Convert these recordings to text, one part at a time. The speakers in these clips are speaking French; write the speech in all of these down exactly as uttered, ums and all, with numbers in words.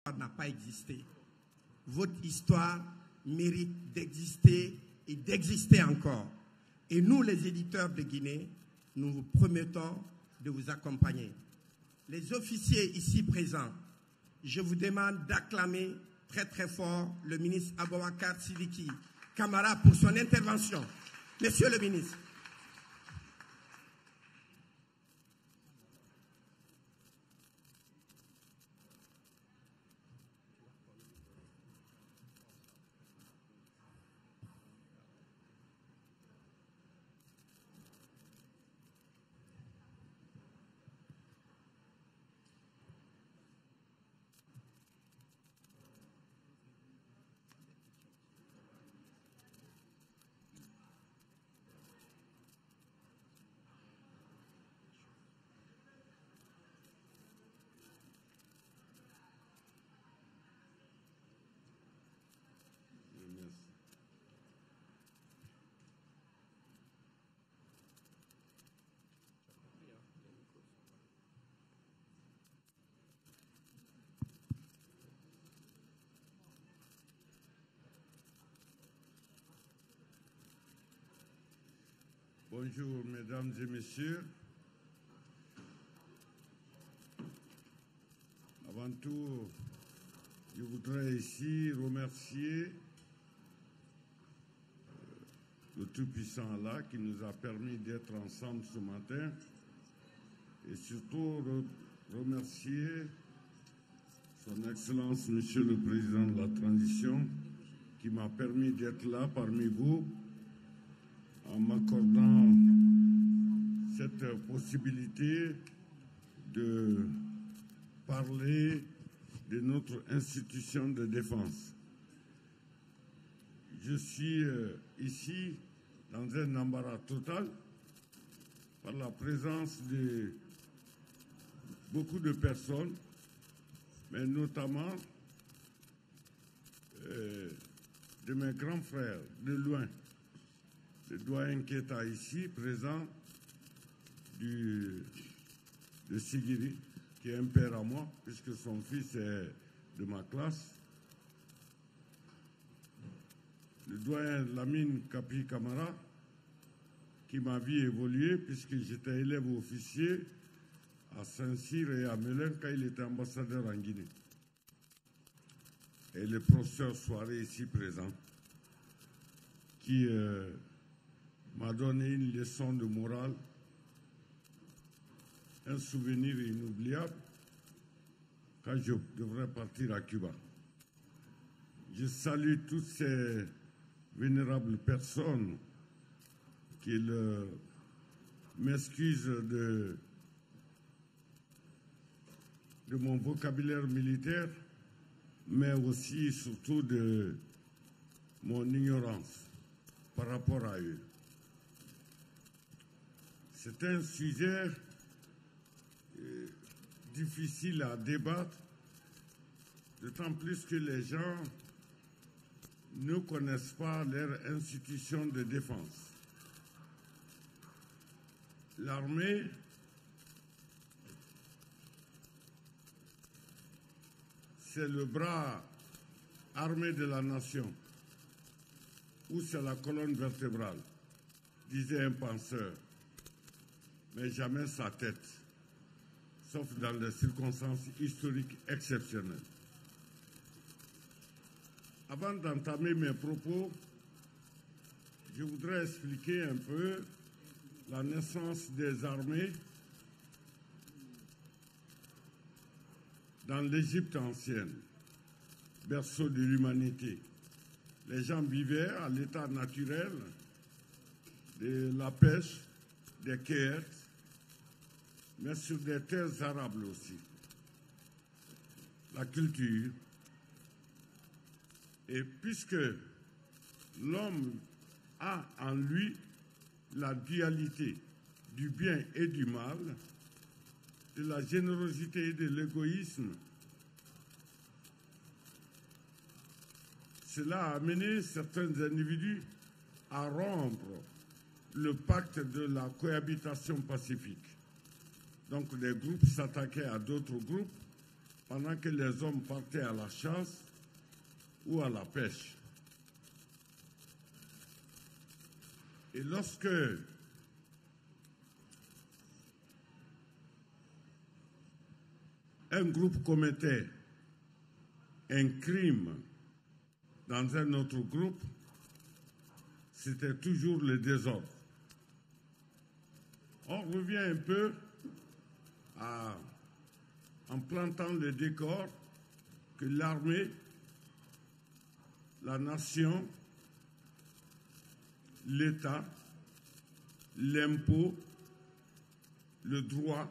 n'a pas existé. Votre histoire mérite d'exister et d'exister encore. Et nous, les éditeurs de Guinée, nous vous promettons de vous accompagner. Les officiers ici présents, je vous demande d'acclamer très très fort le ministre Aboubacar Sidiki Camara pour son intervention. Monsieur le ministre. Bonjour, mesdames et messieurs. Avant tout, je voudrais ici remercier le Tout-Puissant Allah qui nous a permis d'être ensemble ce matin et surtout remercier Son Excellence, Monsieur le Président de la Transition, qui m'a permis d'être là parmi vous en m'accordant cette possibilité de parler de notre institution de défense. Je suis euh, ici dans un embarras total par la présence de beaucoup de personnes, mais notamment euh, de mes grands frères de loin. Le doyen Keita ici, présent, du, de Sigiri, qui est un père à moi, puisque son fils est de ma classe. Le doyen Lamine Kapi Camara, qui m'a vu évoluer, puisque j'étais élève officier à Saint-Cyr et à Melun quand il était ambassadeur en Guinée. Et le professeur Soirée ici présent, qui euh, m'a donné une leçon de morale, un souvenir inoubliable quand je devrais partir à Cuba. Je salue toutes ces vénérables personnes qui m'excusent de, de mon vocabulaire militaire, mais aussi surtout de mon ignorance par rapport à eux. C'est un sujet euh, difficile à débattre, d'autant plus que les gens ne connaissent pas leur institution de défense. L'armée c'est le bras armé de la nation, ou c'est la colonne vertébrale, disait un penseur, mais jamais sa tête, sauf dans les circonstances historiques exceptionnelles. Avant d'entamer mes propos, je voudrais expliquer un peu la naissance des armées dans l'Égypte ancienne, berceau de l'humanité. Les gens vivaient à l'état naturel de la pêche, des cueillettes, mais sur des terres arables aussi. La culture. Et puisque l'homme a en lui la dualité du bien et du mal, de la générosité et de l'égoïsme, cela a amené certains individus à rompre le pacte de la cohabitation pacifique. Donc les groupes s'attaquaient à d'autres groupes pendant que les hommes partaient à la chasse ou à la pêche. Et lorsque un groupe commettait un crime dans un autre groupe, c'était toujours le désordre. On revient un peu à, en plantant le décor que l'armée, la nation, l'État, l'impôt, le droit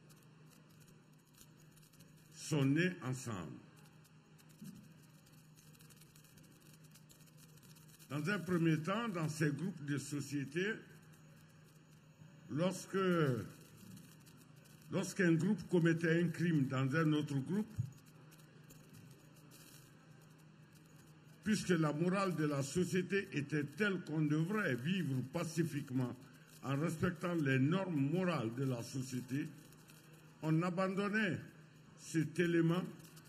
sont nés ensemble. Dans un premier temps, dans ces groupes de sociétés, lorsque, lorsqu'un groupe commettait un crime dans un autre groupe, puisque la morale de la société était telle qu'on devrait vivre pacifiquement en respectant les normes morales de la société, on abandonnait cet élément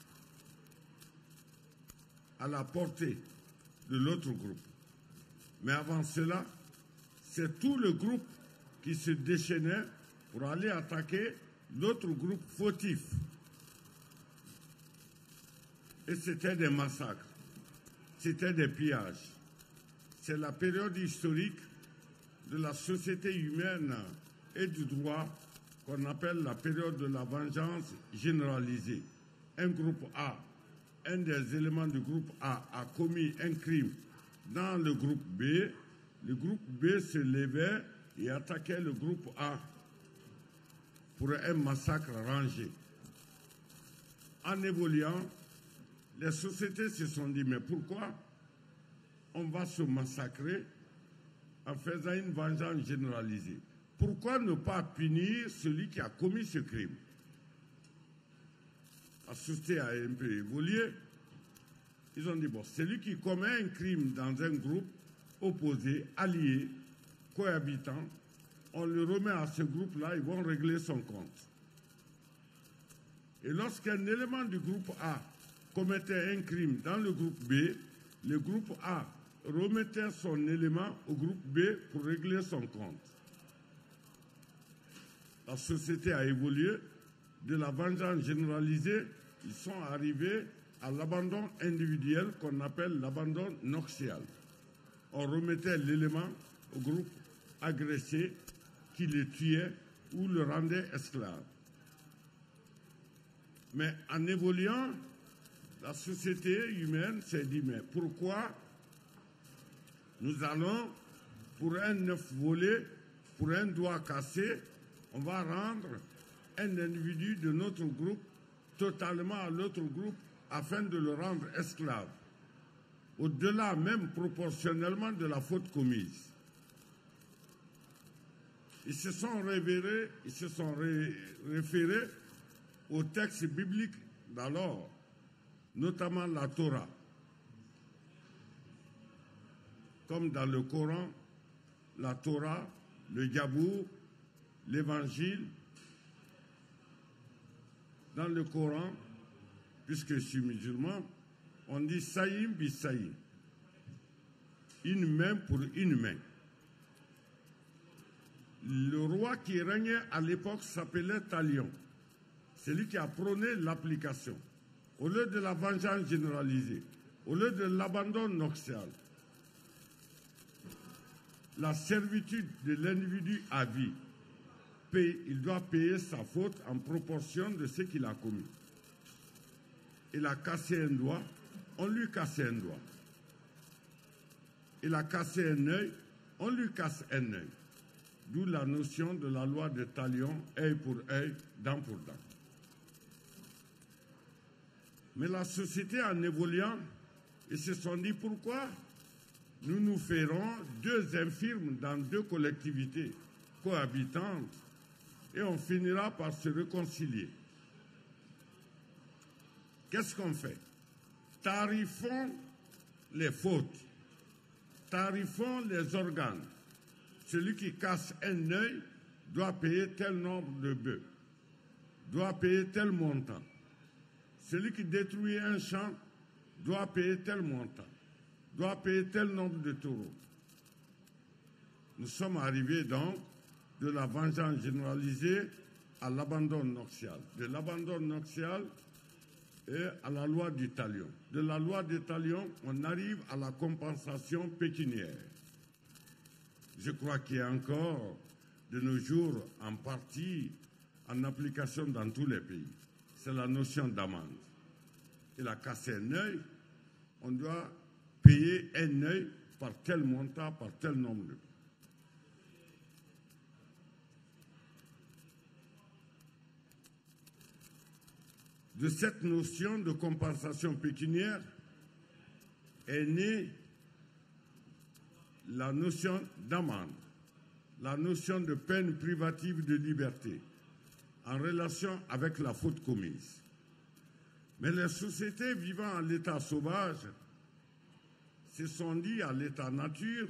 à la portée de l'autre groupe. Mais avant cela, c'est tout le groupe qui se déchaînait pour aller attaquer l'autre groupe fautif. Et c'était des massacres, c'était des pillages. C'est la période historique de la société humaine et du droit qu'on appelle la période de la vengeance généralisée. Un groupe A, un des éléments du groupe A a commis un crime dans le groupe B, le groupe B se levait et attaquait le groupe A pour un massacre rangé. En évoluant, les sociétés se sont dit, mais pourquoi on va se massacrer en faisant une vengeance généralisée? Pourquoi ne pas punir celui qui a commis ce crime? La société a un peu évolué. Ils ont dit, bon, celui qui commet un crime dans un groupe opposé, allié, cohabitant, on le remet à ce groupe-là, ils vont régler son compte. Et lorsqu'un élément du groupe A commettait un crime dans le groupe B, le groupe A remettait son élément au groupe B pour régler son compte. La société a évolué. De la vengeance généralisée, ils sont arrivés à l'abandon individuel qu'on appelle l'abandon nocial. On remettait l'élément au groupe agressé qui le tuait ou le rendait esclave. Mais en évoluant, la société humaine s'est dit, mais pourquoi nous allons, pour un œuf volé, pour un doigt cassé, on va rendre un individu de notre groupe totalement à l'autre groupe afin de le rendre esclave, au-delà même proportionnellement de la faute commise. Ils se sont révérés, ils se sont ré référés aux textes bibliques d'alors, notamment la Torah. Comme dans le Coran, la Torah, le Jabour, l'Évangile. Dans le Coran, puisque je suis musulman, on dit saïm bi saïm. Une main pour une main. Le roi qui régnait à l'époque s'appelait Talion. C'est lui qui a prôné l'application. Au lieu de la vengeance généralisée, au lieu de l'abandon nocial, la servitude de l'individu à vie, il doit payer sa faute en proportion de ce qu'il a commis. Il a cassé un doigt, on lui casse un doigt. Il a cassé un œil, on lui casse un œil. D'où la notion de la loi de Talion, œil pour œil, dent pour dent. Mais la société, en évoluant, ils se sont dit pourquoi nous nous ferons deux infirmes dans deux collectivités cohabitantes et on finira par se réconcilier. Qu'est-ce qu'on fait? Tarifons les fautes, tarifons les organes. Celui qui casse un œil doit payer tel nombre de bœufs, doit payer tel montant. celui qui détruit un champ doit payer tel montant, doit payer tel nombre de taureaux. Nous sommes arrivés donc de la vengeance généralisée à l'abandon nuptial, de l'abandon nuptial et à la loi du talion. De la loi du talion, on arrive à la compensation pécuniaire. Je crois qu'il y a encore de nos jours en partie en application dans tous les pays. C'est la notion d'amende. Il a cassé un œil, on doit payer un œil par tel montant, par tel nombre de. De cette notion de compensation pécuniaire est née la notion d'amende, la notion de peine privative de liberté en relation avec la faute commise. Mais les sociétés vivant en l'état sauvage se sont dit à l'état nature,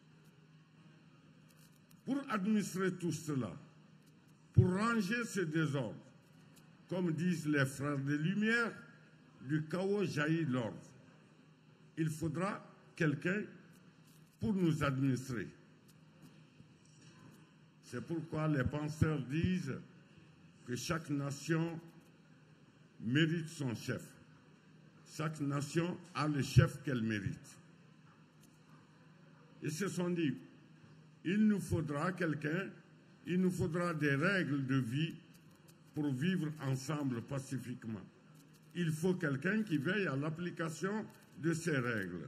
pour administrer tout cela, pour ranger ce désordre, comme disent les frères des Lumières, du chaos jaillit l'ordre. Il faudra quelqu'un pour nous administrer. C'est pourquoi les penseurs disent que chaque nation mérite son chef. Chaque nation a le chef qu'elle mérite. Ils se sont dit, il nous faudra quelqu'un, il nous faudra des règles de vie pour vivre ensemble pacifiquement. Il faut quelqu'un qui veille à l'application de ces règles.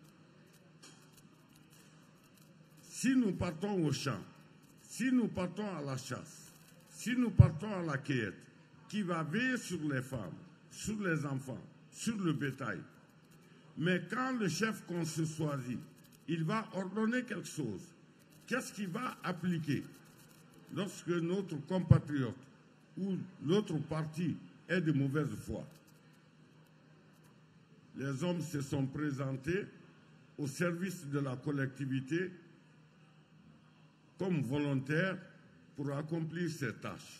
Si nous partons au champ, si nous partons à la chasse, si nous partons à la cueillette, qui va veiller sur les femmes, sur les enfants, sur le bétail? Mais quand le chef qu'on se choisit, il va ordonner quelque chose, qu'est-ce qu'il va appliquer lorsque notre compatriote ou l'autre parti est de mauvaise foi? Les hommes se sont présentés au service de la collectivité comme volontaires pour accomplir ces tâches.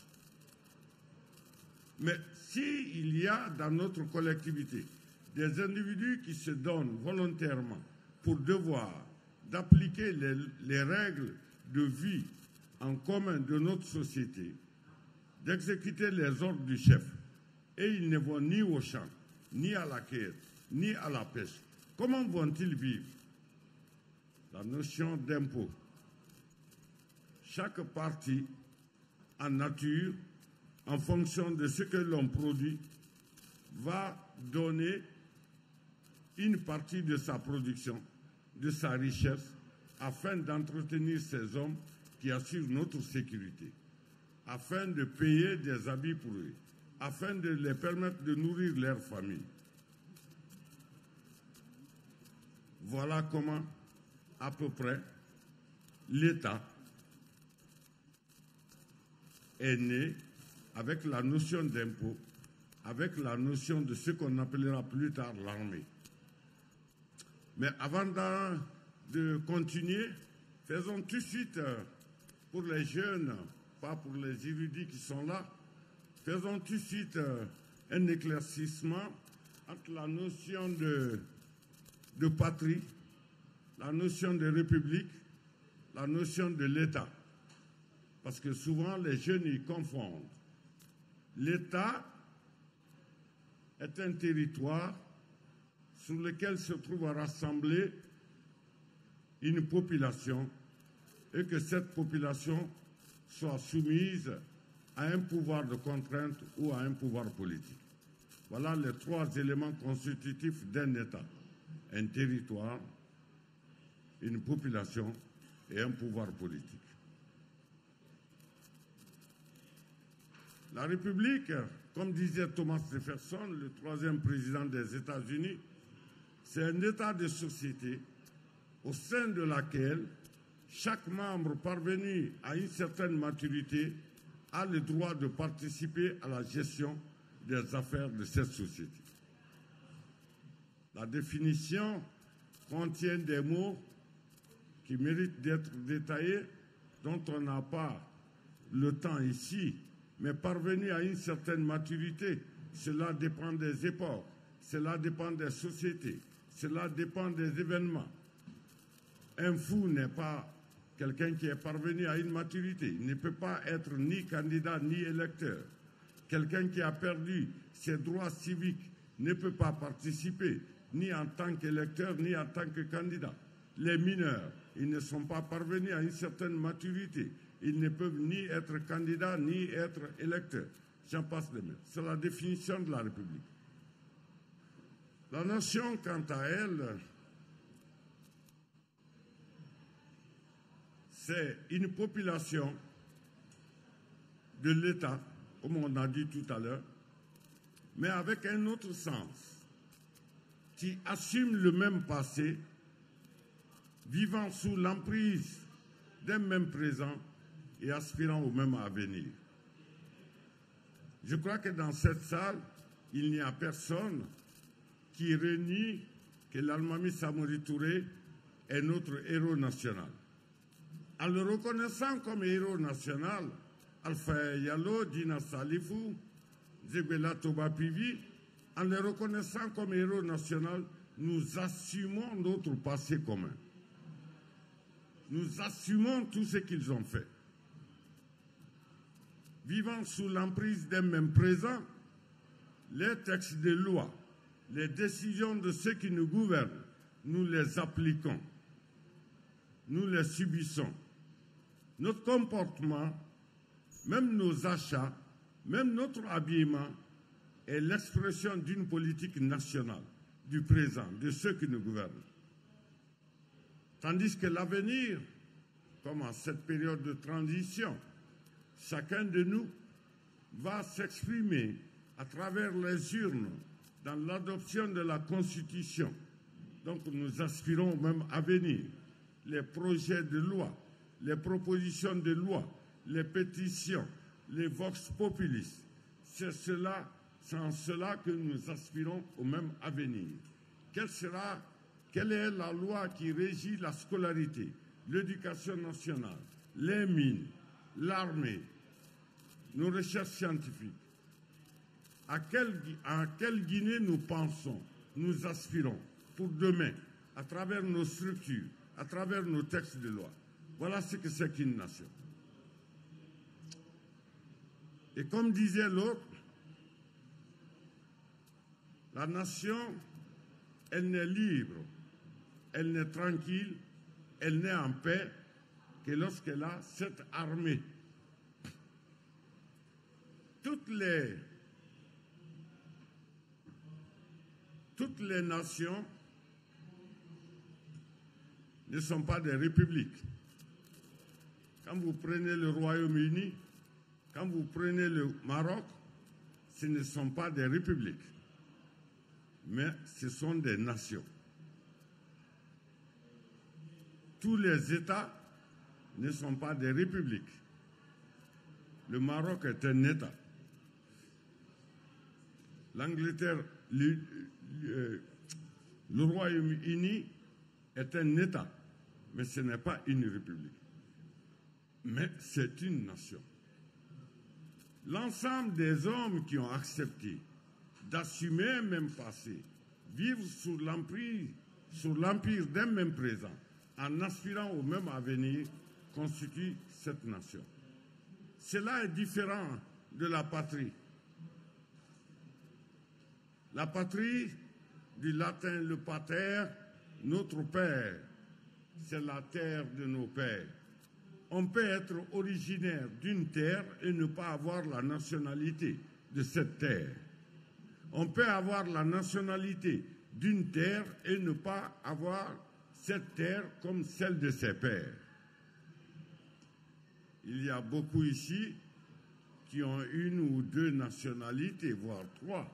Mais s'il y a dans notre collectivité des individus qui se donnent volontairement pour devoir d'appliquer les, les règles de vie en commun de notre société, d'exécuter les ordres du chef, et ils ne vont ni au champ, ni à la cueillette, ni à la pêche, comment vont-ils vivre? La notion d'impôt. Chaque partie en nature, en fonction de ce que l'on produit, va donner une partie de sa production, de sa richesse, afin d'entretenir ces hommes qui assurent notre sécurité, afin de payer des habits pour eux, afin de les permettre de nourrir leur famille. Voilà comment, à peu près, l'État est né avec la notion d'impôt, avec la notion de ce qu'on appellera plus tard l'armée. Mais avant de, de continuer, faisons tout de suite, pour les jeunes, pas pour les érudits qui sont là, faisons tout de suite un éclaircissement entre la notion de, de patrie, la notion de république, la notion de l'État. Parce que souvent, les jeunes y confondent. L'État est un territoire sur lequel se trouve rassemblée une population et que cette population soit soumise à un pouvoir de contrainte ou à un pouvoir politique. Voilà les trois éléments constitutifs d'un État. Un territoire, une population et un pouvoir politique. La République, comme disait Thomas Jefferson, le troisième président des États-Unis, c'est un état de société au sein de laquelle chaque membre parvenu à une certaine maturité a le droit de participer à la gestion des affaires de cette société. La définition contient des mots qui méritent d'être détaillés, dont on n'a pas le temps ici, mais parvenu à une certaine maturité, cela dépend des époques, cela dépend des sociétés, cela dépend des événements. Un fou n'est pas quelqu'un qui est parvenu à une maturité. Il ne peut pas être ni candidat ni électeur. Quelqu'un qui a perdu ses droits civiques ne peut pas participer ni en tant qu'électeur ni en tant que candidat. Les mineurs, ils ne sont pas parvenus à une certaine maturité. Ils ne peuvent ni être candidats ni être électeurs. J'en passe de même. C'est la définition de la République. La nation, quant à elle, c'est une population de l'État, comme on a dit tout à l'heure, mais avec un autre sens, qui assume le même passé, vivant sous l'emprise d'un même présent et aspirant au même avenir. Je crois que dans cette salle, il n'y a personne qui renie que l'Almami Samori Touré est notre héros national. En le reconnaissant comme héros national, Alpha Yalo, Dina Salifou, Zebela Toba Pivi, en le reconnaissant comme héros national, nous assumons notre passé commun. Nous assumons tout ce qu'ils ont fait. Vivant sous l'emprise d'un même présent, les textes de loi, les décisions de ceux qui nous gouvernent, nous les appliquons, nous les subissons. Notre comportement, même nos achats, même notre habillement est l'expression d'une politique nationale, du présent, de ceux qui nous gouvernent. Tandis que l'avenir, comme en cette période de transition, chacun de nous va s'exprimer à travers les urnes dans l'adoption de la Constitution. Donc nous aspirons au même avenir. Les projets de loi, les propositions de loi, les pétitions, les vox populis, c'est cela, c'est en cela que nous aspirons au même avenir. Quelle sera, quelle est la loi qui régit la scolarité, l'éducation nationale, les mines, l'armée, nos recherches scientifiques? À quelle, à quelle Guinée nous pensons, nous aspirons pour demain, à travers nos structures, à travers nos textes de loi? Voilà ce que c'est qu'une nation. Et comme disait l'autre, la nation, elle n'est libre, elle n'est tranquille, elle n'est en paix que lorsqu'elle a cette armée. Toutes les, toutes les nations ne sont pas des républiques. Quand vous prenez le Royaume-Uni, quand vous prenez le Maroc, ce ne sont pas des républiques, mais ce sont des nations. Tous les États ne sont pas des républiques. Le Maroc est un État. L'Angleterre, le, le, le Royaume-Uni est un État, mais ce n'est pas une république. Mais c'est une nation. L'ensemble des hommes qui ont accepté d'assumer un même passé, vivre sous l'empire, sous l'empire d'un même présent, en aspirant au même avenir, constitue cette nation. Cela est différent de la patrie. La patrie, du latin le pater, notre père, c'est la terre de nos pères. On peut être originaire d'une terre et ne pas avoir la nationalité de cette terre. On peut avoir la nationalité d'une terre et ne pas avoir cette terre comme celle de ses pères. Il y a beaucoup ici qui ont une ou deux nationalités, voire trois,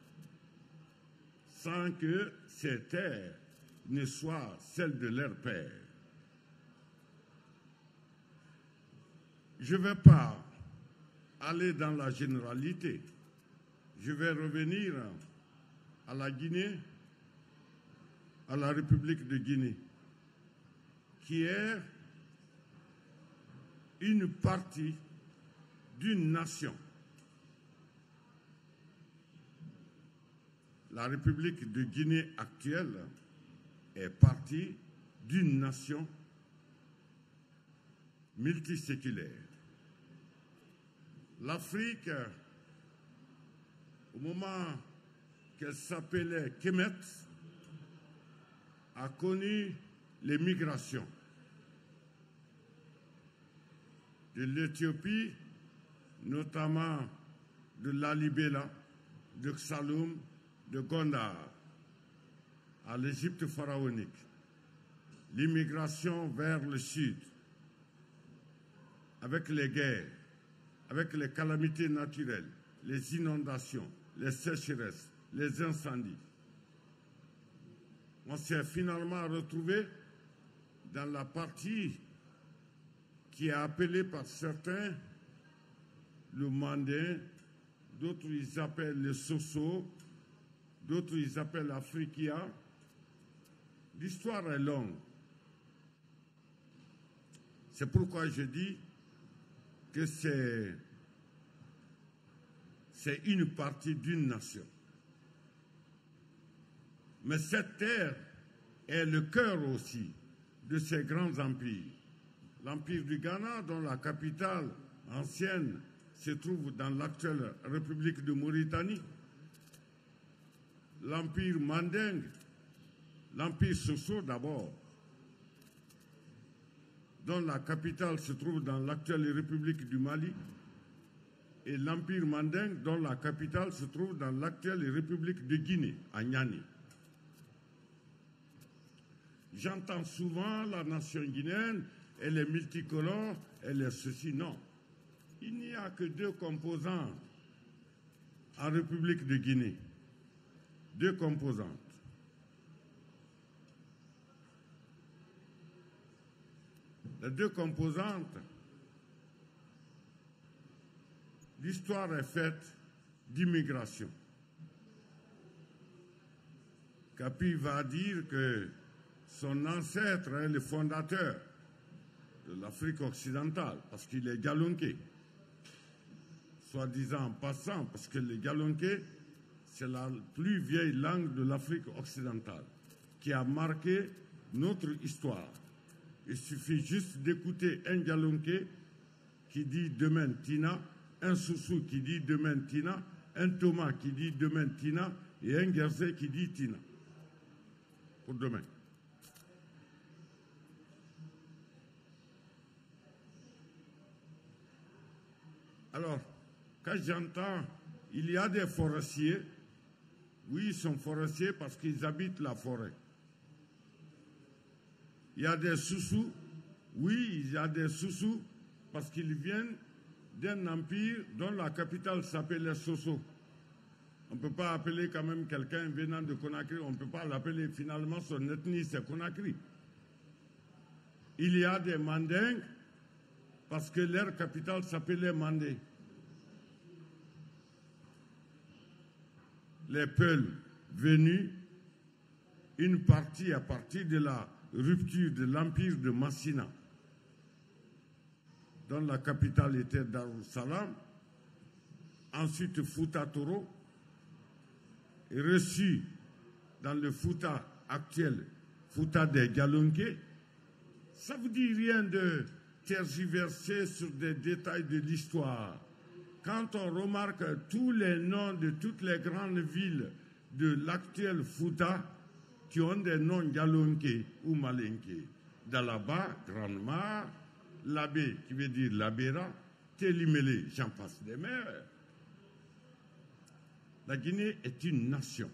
sans que ces terres ne soient celles de leur père. Je ne vais pas aller dans la généralité. Je vais revenir à la Guinée, à la République de Guinée, qui est une partie d'une nation. la République de Guinée actuelle est partie d'une nation multiséculaire. L'Afrique, au moment qu'elle s'appelait Kemet, a connu les migrations de l'Éthiopie, notamment de Lalibela, de Xaloum, de Gondar, à l'Égypte pharaonique, l'immigration vers le sud, avec les guerres, avec les calamités naturelles, les inondations, les sécheresses, les incendies. On s'est finalement retrouvé dans la partie qui est appelée par certains le Mandin, d'autres ils appellent le Soso, d'autres ils appellent l'Afriquia. L'histoire est longue. C'est pourquoi je dis que c'est c'est une partie d'une nation. Mais cette terre est le cœur aussi de ces grands empires. L'empire du Ghana, dont la capitale ancienne se trouve dans l'actuelle République de Mauritanie. L'empire Mandingue, l'empire Soso d'abord, dont la capitale se trouve dans l'actuelle République du Mali, et l'empire Mandingue, dont la capitale se trouve dans l'actuelle République de Guinée, à Niani. J'entends souvent la nation guinéenne, elle est multicolore, elle est ceci. Non. Il n'y a que deux composants en République de Guinée. Deux composantes. Les deux composantes, l'histoire est faite d'immigration. Kapi va dire que son ancêtre est le fondateur de l'Afrique occidentale, parce qu'il est Galonké. Soi-disant en passant, parce que le Galonké, c'est la plus vieille langue de l'Afrique occidentale, qui a marqué notre histoire. Il suffit juste d'écouter un Galonké qui dit demain Tina, un Soussou qui dit demain Tina, un Thomas qui dit demain Tina, et un Guerzé qui dit Tina, pour demain. Alors, quand j'entends, il y a des forestiers, oui, ils sont forestiers parce qu'ils habitent la forêt. Il y a des Soussous, oui, il y a des Soussous parce qu'ils viennent d'un empire dont la capitale s'appelait Soso. On ne peut pas appeler quand même quelqu'un venant de Conakry, on ne peut pas l'appeler finalement, son ethnie c'est Conakry. Il y a des Mandingues parce que leur capitale s'appelait Mandé. Les Peuls venus, une partie à partir de la rupture de l'empire de Massina, dont la capitale était Darussalam, ensuite Fouta Toro, et reçu dans le Fouta actuel, Fouta des Galonké. Ça vous dit rien de tergiverser sur des détails de l'histoire. Quand on remarque tous les noms de toutes les grandes villes de l'actuel Fouta qui ont des noms Galonké ou Malinké, Dalaba, Grande-Mare, Labé, qui veut dire Labéra, Télimélé, j'en passe des mers. La Guinée est une nation.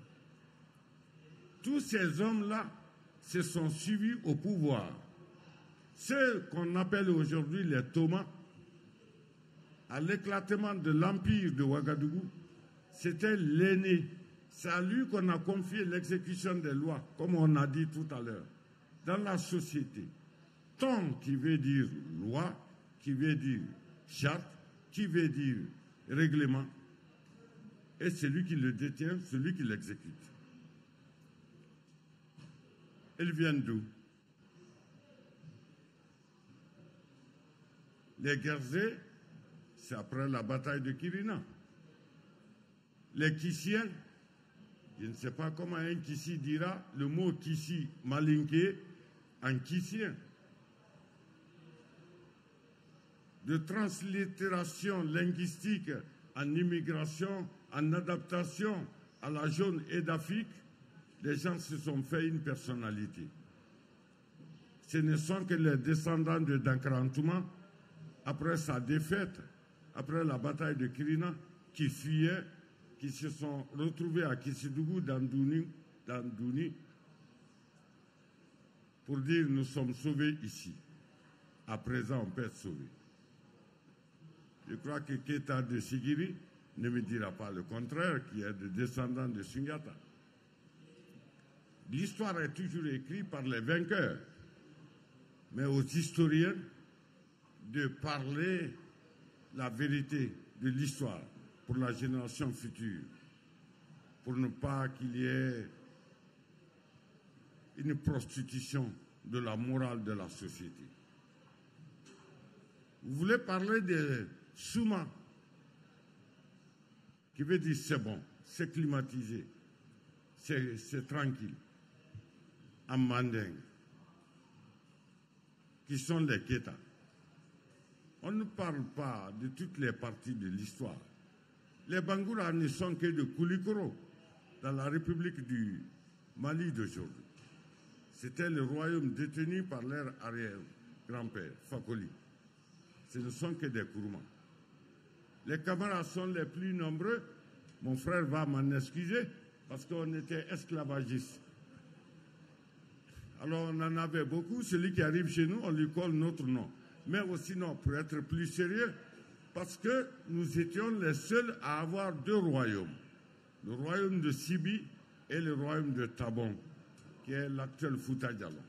Tous ces hommes-là se sont suivis au pouvoir. Ceux qu'on appelle aujourd'hui les Thomas, à l'éclatement de l'empire de Ouagadougou, c'était l'aîné. C'est à lui qu'on a confié l'exécution des lois, comme on a dit tout à l'heure, dans la société. Ton qui veut dire loi, qui veut dire charte, qui veut dire règlement, et celui qui le détient, celui qui l'exécute. Ils viennent d'où? Les Guerzés, c'est après la bataille de Kirina. Les Kissiens, Je ne sais pas comment un Kissi dira le mot Kissi malinqué en kissien. De translittération linguistique en immigration, en adaptation à la jaune et d'Afrique, les gens se sont fait une personnalité. Ce ne sont que les descendants de Dankarantouma, après sa défaite, après la bataille de Kirina, qui fuyaient, qui se sont retrouvés à Kissidougou, dans Douni, dans Douni, pour dire nous sommes sauvés ici. À présent, on peut être sauvés. Je crois que Keita de Sigiri ne me dira pas le contraire, qui est de descendant de Sungata. L'histoire est toujours écrite par les vainqueurs, mais aux historiens de parler la vérité de l'histoire pour la génération future, pour ne pas qu'il y ait une prostitution de la morale de la société. Vous voulez parler de Souma, qui veut dire c'est bon, c'est climatisé, c'est tranquille, en mandingue, qui sont les Keita. On ne parle pas de toutes les parties de l'histoire. Les Bangoura ne sont que de Koulikoro, dans la République du Mali d'aujourd'hui. C'était le royaume détenu par leur arrière-grand-père, Fakoli. Ce ne sont que des Kouroumans. Les camarades sont les plus nombreux. Mon frère va m'en excuser parce qu'on était esclavagistes. Alors on en avait beaucoup. Celui qui arrive chez nous, on lui colle notre nom. Mais aussi, non, pour être plus sérieux, parce que nous étions les seuls à avoir deux royaumes. Le royaume de Sibi et le royaume de Tabon, qui est l'actuel Fouta Djallon.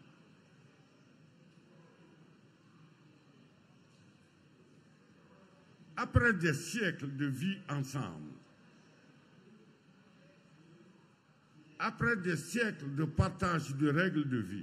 Après des siècles de vie ensemble, après des siècles de partage de règles de vie,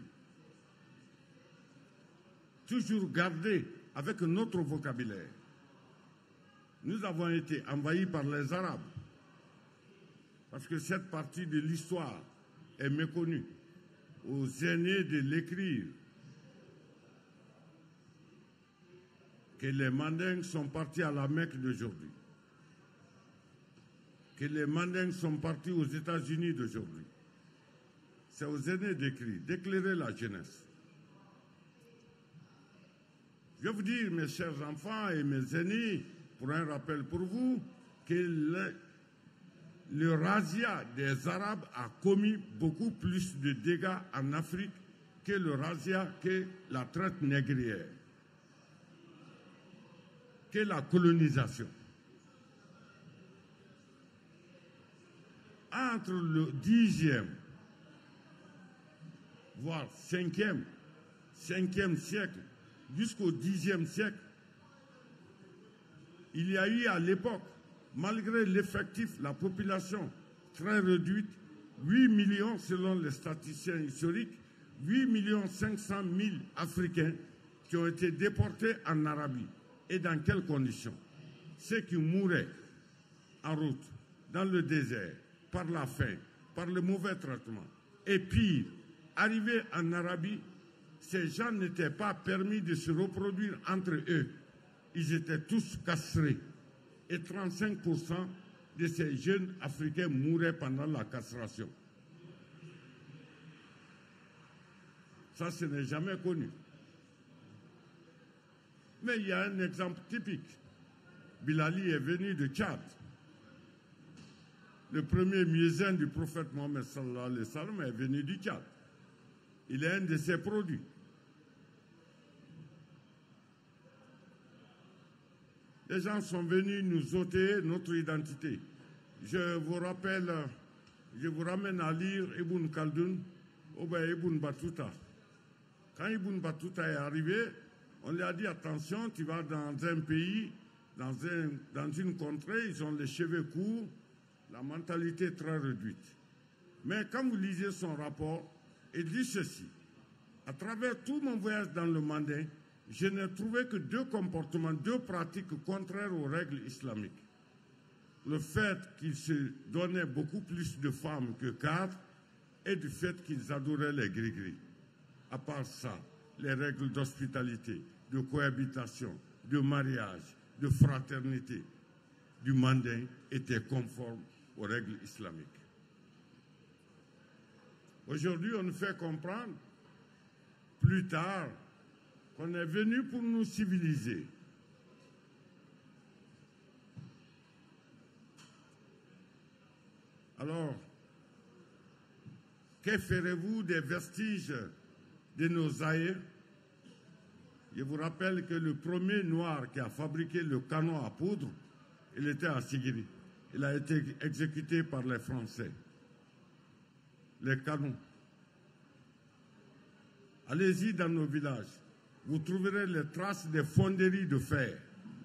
toujours gardées avec notre vocabulaire, nous avons été envahis par les Arabes, parce que cette partie de l'histoire est méconnue aux aînés de l'écrire, que les Mandingues sont partis à la Mecque d'aujourd'hui, que les Mandingues sont partis aux États-Unis d'aujourd'hui. C'est aux aînés d'écrire, d'éclairer la jeunesse. Je vais vous dire, mes chers enfants et mes aînés, pour un rappel pour vous, que le, le razzia des Arabes a commis beaucoup plus de dégâts en Afrique que le razzia, que la traite négrière, que la colonisation. Entre le dixième, voire cinquième, cinquième siècle, jusqu'au dixième siècle, il y a eu à l'époque, malgré l'effectif, la population très réduite, huit millions selon les statisticiens historiques, huit millions cinq cent mille Africains qui ont été déportés en Arabie. Et dans quelles conditions? Ceux qui mouraient en route, dans le désert, par la faim, par le mauvais traitement. Et pire, arrivés en Arabie, ces gens n'étaient pas permis de se reproduire entre eux. Ils étaient tous castrés. Et trente-cinq pour cent de ces jeunes Africains mouraient pendant la castration. Ça, ce n'est jamais connu. Mais il y a un exemple typique. Bilali est venu de Tchad. Le premier muezzin du prophète Mohammed sallallahu alayhi wa sallam est venu du Tchad. Il est un de ses produits. Les gens sont venus nous ôter notre identité. Je vous rappelle, je vous ramène à lire Ibn Khaldoun ou bien Ibn Battuta. Quand Ibn Battuta est arrivé, on lui a dit attention, tu vas dans un pays, dans, un, dans une contrée, ils ont les cheveux courts, la mentalité très réduite. Mais quand vous lisez son rapport, il dit ceci. À travers tout mon voyage dans le Mandin, je n'ai trouvé que deux comportements, deux pratiques contraires aux règles islamiques. le fait qu'ils se donnaient beaucoup plus de femmes que quatre et du fait qu'ils adoraient les gris-gris. À part ça, les règles d'hospitalité, de cohabitation, de mariage, de fraternité du mandin étaient conformes aux règles islamiques. Aujourd'hui, on nous fait comprendre, plus tard, qu'on est venu pour nous civiliser. Alors, que ferez-vous des vestiges de nos aïeux? Je vous rappelle que le premier noir qui a fabriqué le canon à poudre, il était à Sigiri. Il a été exécuté par les Français. Les canons. Allez-y dans nos villages. Vous trouverez les traces des fonderies de fer.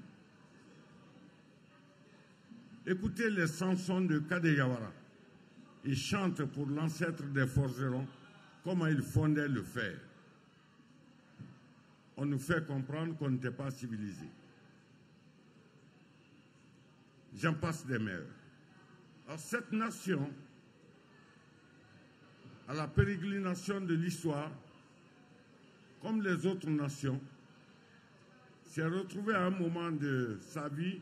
Écoutez les chansons de Kadeyawara. Ils chantent pour l'ancêtre des forgerons comment ils fondaient le fer. On nous fait comprendre qu'on n'était pas civilisé. J'en passe des meilleurs. Alors cette nation, à la pérégrination de l'histoire, comme les autres nations, s'est retrouvée à un moment de sa vie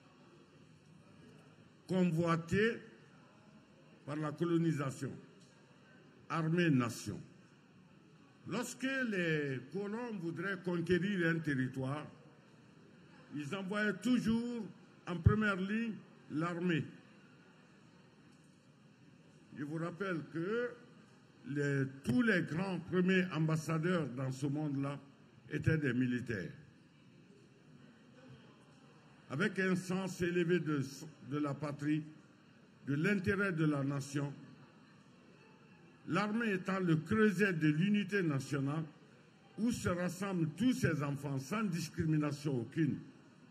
convoitée par la colonisation, armée-nation. Lorsque les colons voudraient conquérir un territoire, ils envoyaient toujours en première ligne l'armée. Je vous rappelle que les, tous les grands premiers ambassadeurs dans ce monde-là étaient des militaires. Avec un sens élevé de, de la patrie, de l'intérêt de la nation, l'armée étant le creuset de l'unité nationale où se rassemblent tous ces enfants sans discrimination aucune.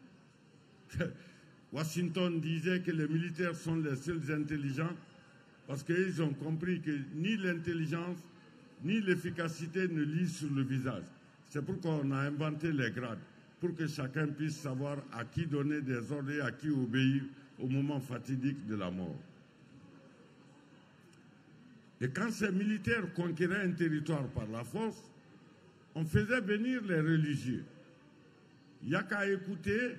Washington disait que les militaires sont les seuls intelligents parce qu'ils ont compris que ni l'intelligence ni l'efficacité ne lisent sur le visage. C'est pourquoi on a inventé les grades, pour que chacun puisse savoir à qui donner des ordres et à qui obéir au moment fatidique de la mort. Et quand ces militaires conquéraient un territoire par la force, on faisait venir les religieux. Il n'y a qu'à écouter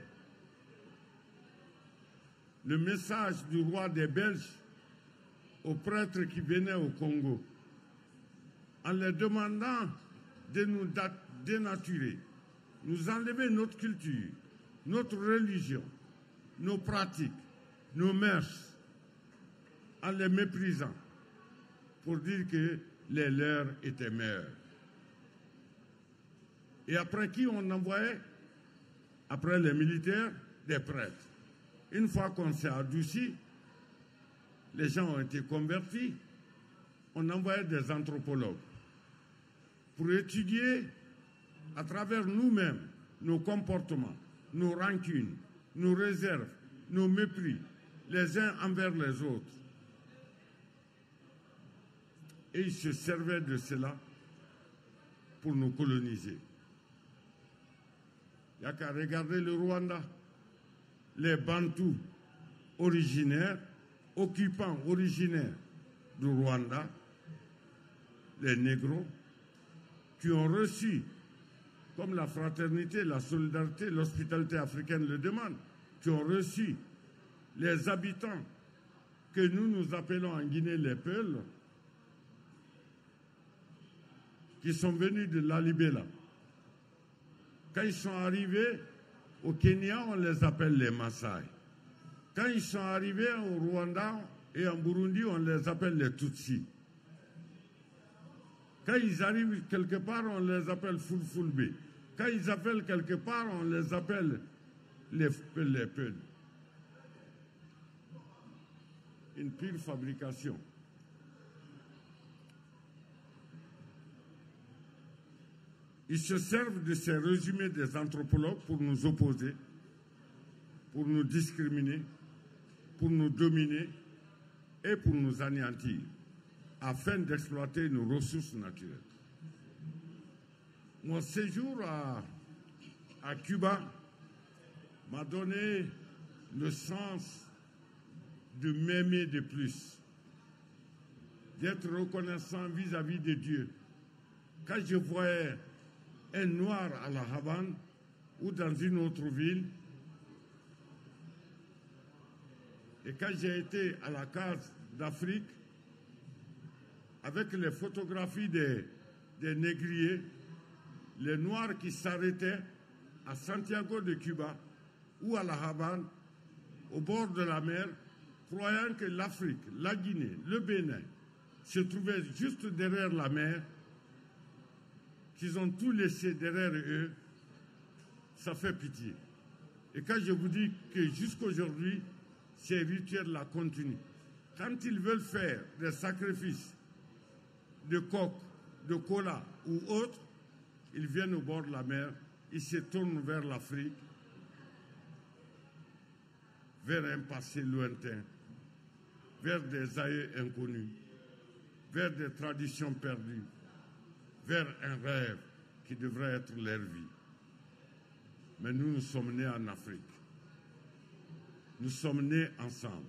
le message du roi des Belges aux prêtres qui venaient au Congo, en leur demandant de nous dénaturer, nous enlever notre culture, notre religion, nos pratiques, nos mœurs, en les méprisant, pour dire que les leurs étaient meilleurs. Et après qui on envoyait? Après les militaires, des prêtres. Une fois qu'on s'est adouci, les gens ont été convertis, on envoyait des anthropologues pour étudier à travers nous-mêmes nos comportements, nos rancunes, nos réserves, nos mépris, les uns envers les autres. Et ils se servaient de cela pour nous coloniser. Il n'y a qu'à regarder le Rwanda, les Bantous originaires, occupants originaires du Rwanda, les Négros, qui ont reçu, comme la fraternité, la solidarité, l'hospitalité africaine le demandent, qui ont reçu les habitants que nous nous appelons en Guinée les Peuls, qui sont venus de Lalibela. Quand ils sont arrivés au Kenya, on les appelle les Maasai. Quand ils sont arrivés au Rwanda et en Burundi, on les appelle les Tutsis. Quand ils arrivent quelque part, on les appelle Fulfulbe. Quand ils appellent quelque part, on les appelle les Peuls. Une pure fabrication. Ils se servent de ces résumés des anthropologues pour nous opposer, pour nous discriminer, pour nous dominer et pour nous anéantir, afin d'exploiter nos ressources naturelles. Mon séjour à, à Cuba m'a donné le sens de m'aimer de plus, d'être reconnaissant vis-à-vis de Dieu. Quand je voyais un noir à la Havane ou dans une autre ville, et quand j'ai été à la case d'Afrique, avec les photographies des, des négriers, les noirs qui s'arrêtaient à Santiago de Cuba ou à la Havane, au bord de la mer, croyant que l'Afrique, la Guinée, le Bénin se trouvaient juste derrière la mer, qu'ils ont tout laissé derrière eux, ça fait pitié. Et quand je vous dis que jusqu'aujourd'hui, ces rituels-là continuent, quand ils veulent faire des sacrifices de coq, de cola ou autres, ils viennent au bord de la mer, ils se tournent vers l'Afrique, vers un passé lointain, vers des aïeux inconnus, vers des traditions perdues, vers un rêve qui devrait être leur vie. Mais nous, nous sommes nés en Afrique. Nous sommes nés ensemble.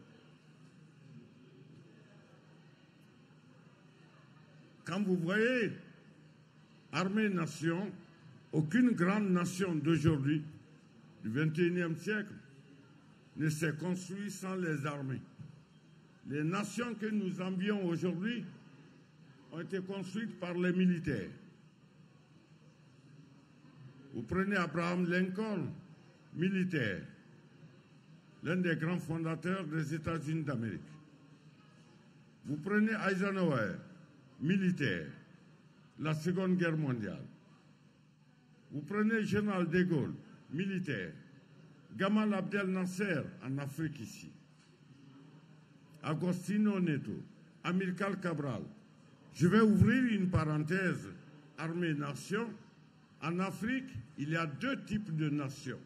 Quand vous voyez armée-nation, aucune grande nation d'aujourd'hui, du vingt et unième siècle, ne s'est construite sans les armées. Les nations que nous envions aujourd'hui ont été construites par les militaires. Vous prenez Abraham Lincoln, militaire, l'un des grands fondateurs des États-Unis d'Amérique. Vous prenez Eisenhower, militaire, la Seconde Guerre mondiale. Vous prenez Général de Gaulle, militaire, Gamal Abdel Nasser en Afrique ici, Agostinho Neto, Amilcar Cabral. Je vais ouvrir une parenthèse, armée-nation. En Afrique, il y a deux types de nations.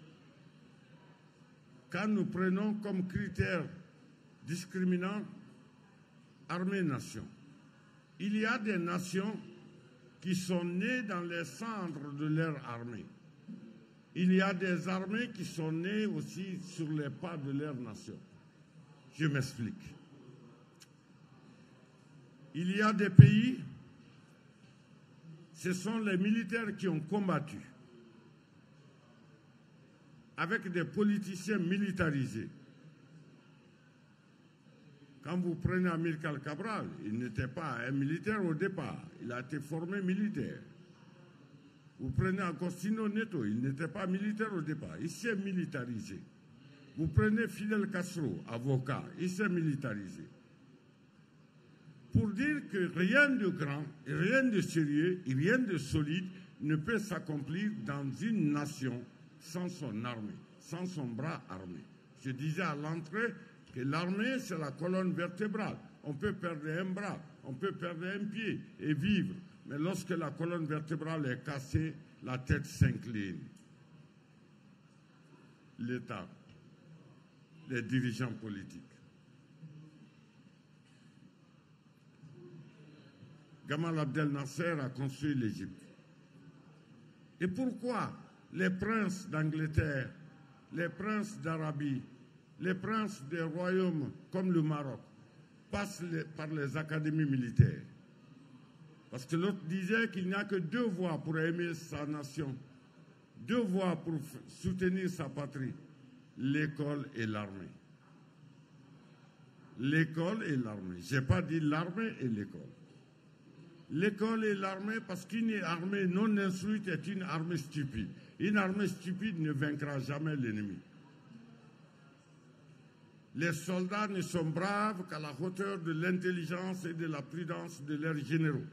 Quand nous prenons comme critère discriminant armée-nation, il y a des nations qui sont nées dans les cendres de leur armée. Il y a des armées qui sont nées aussi sur les pas de leur nation. Je m'explique. Il y a des pays, ce sont les militaires qui ont combattu avec des politiciens militarisés. Quand vous prenez Amilcar Cabral, il n'était pas un militaire au départ, il a été formé militaire. Vous prenez Agostinho Neto, il n'était pas militaire au départ, il s'est militarisé. Vous prenez Fidel Castro, avocat, il s'est militarisé. Pour dire que rien de grand, rien de sérieux, et rien de solide ne peut s'accomplir dans une nation sans son armée, sans son bras armé. Je disais à l'entrée que l'armée, c'est la colonne vertébrale. On peut perdre un bras, on peut perdre un pied et vivre. Mais lorsque la colonne vertébrale est cassée, la tête s'incline. L'État, les dirigeants politiques. Gamal Abdel Nasser a construit l'Égypte. Et pourquoi les princes d'Angleterre, les princes d'Arabie, les princes des royaumes comme le Maroc passent les, par les académies militaires? Parce que l'autre disait qu'il n'y a que deux voies pour aimer sa nation, deux voies pour soutenir sa patrie, l'école et l'armée. L'école et l'armée. Je n'ai pas dit l'armée et l'école. L'école et l'armée, parce qu'une armée non instruite est une armée stupide. Une armée stupide ne vaincra jamais l'ennemi. Les soldats ne sont braves qu'à la hauteur de l'intelligence et de la prudence de leurs généraux.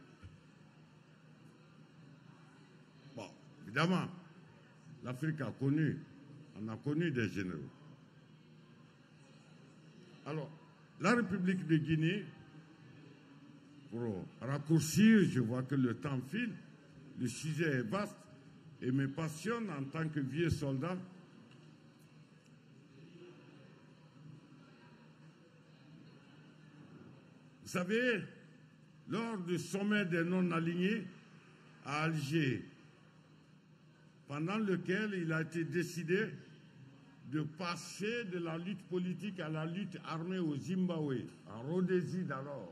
Bon, évidemment, l'Afrique a connu, on a connu des généraux. Alors, la République de Guinée, pour raccourcir, je vois que le temps file, le sujet est vaste et me passionne en tant que vieux soldat. Vous savez, lors du sommet des non-alignés à Alger, pendant lequel il a été décidé de passer de la lutte politique à la lutte armée au Zimbabwe, en Rhodésie d'alors.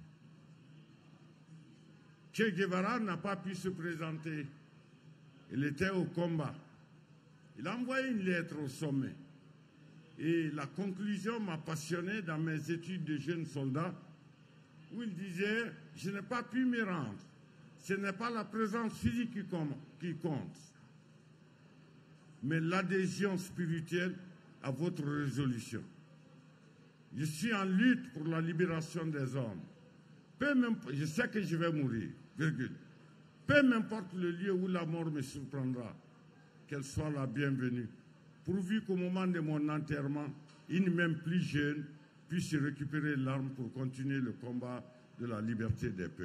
Che Guevara n'a pas pu se présenter. Il était au combat. Il a envoyé une lettre au sommet. Et la conclusion m'a passionné dans mes études de jeune soldat, où il disait « Je n'ai pas pu me rendre. Ce n'est pas la présence physique qui compte, mais l'adhésion spirituelle à votre résolution. Je suis en lutte pour la libération des hommes. Peu m'importe, je sais que je vais mourir, virgule. Peu m'importe le lieu où la mort me surprendra, qu'elle soit la bienvenue, pourvu qu'au moment de mon enterrement, une même plus jeune puisse récupérer l'arme pour continuer le combat de la liberté des peuples. »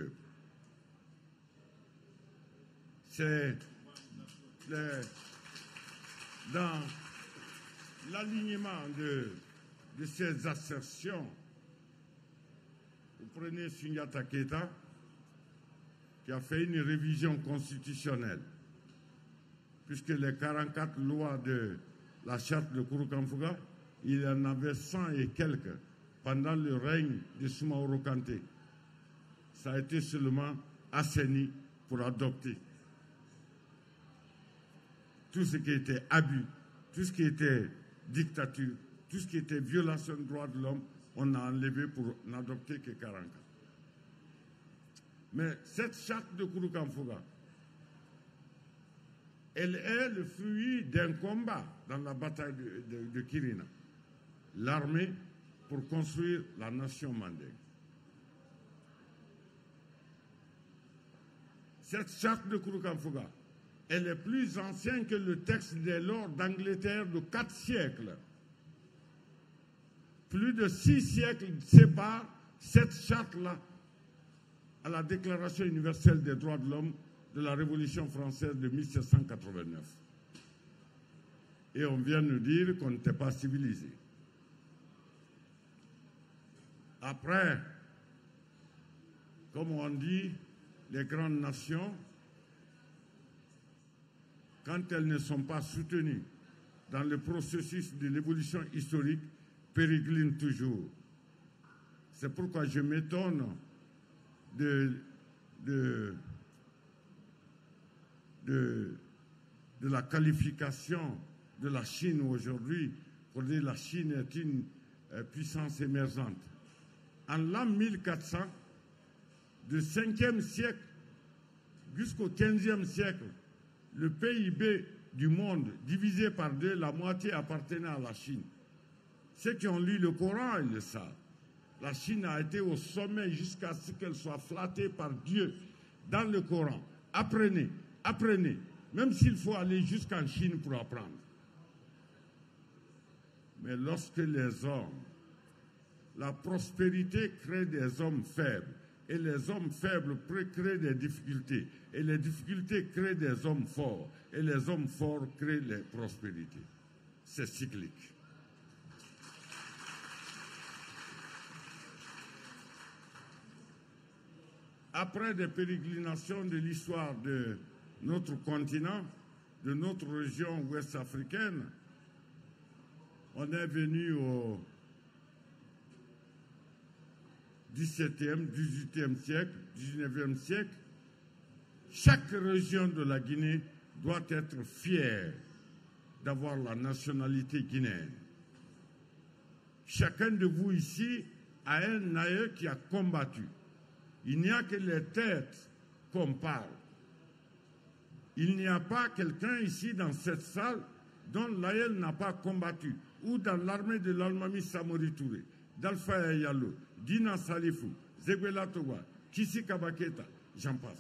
C'est dans l'alignement de, de ces assertions. Vous prenez Sundiata Keita, qui a fait une révision constitutionnelle, puisque les quarante-quatre lois de la charte de Kouroukanfouga, il y en avait cent et quelques pendant le règne de Soumaoro Kanté. Ça a été seulement assaini pour adopter. Tout ce qui était abus, tout ce qui était dictature, tout ce qui était violation des droits de l'homme, on a enlevé pour n'adopter que quarante. Mais cette charte de Kouroukanfouga, elle est le fruit d'un combat dans la bataille de, de, de Kirina. L'armée pour construire la nation mandingue. Cette charte de Kouroukanfouga, elle est plus ancienne que le texte des lords d'Angleterre de quatre siècles. Plus de six siècles séparent cette charte-là à la Déclaration universelle des droits de l'homme de la Révolution française de mille sept cent quatre-vingt-neuf. Et on vient nous dire qu'on n'était pas civilisé. Après, comme on dit, les grandes nations, quand elles ne sont pas soutenues dans le processus de l'évolution historique, pérégrinent toujours. C'est pourquoi je m'étonne de, de, de, de la qualification de la Chine aujourd'hui pour dire que la Chine est une euh, puissance émergente. En l'an mille quatre cents, du cinquième siècle jusqu'au quinzième siècle, le P I B du monde, divisé par deux, la moitié appartenait à la Chine. Ceux qui ont lu le Coran, ils le savent. La Chine a été au sommet jusqu'à ce qu'elle soit flattée par Dieu dans le Coran. Apprenez, apprenez, même s'il faut aller jusqu'en Chine pour apprendre. Mais lorsque les hommes, la prospérité crée des hommes faibles, et les hommes faibles créent des difficultés, et les difficultés créent des hommes forts, et les hommes forts créent les prospérités. C'est cyclique. Après des pérégrinations de l'histoire de notre continent, de notre région ouest africaine, on est venu au dix-septième, dix-huitième siècle, dix-neuvième siècle. Chaque région de la Guinée doit être fière d'avoir la nationalité guinéenne. Chacun de vous ici a un aïeux qui a combattu. Il n'y a que les têtes qu'on parle. Il n'y a pas quelqu'un ici dans cette salle dont l'aïeul n'a pas combattu, ou dans l'armée de l'Almami Samori Touré, d'Alpha Yallo, Dina Salifou, Zeguela Towa, Kisi Kabaketa, j'en passe.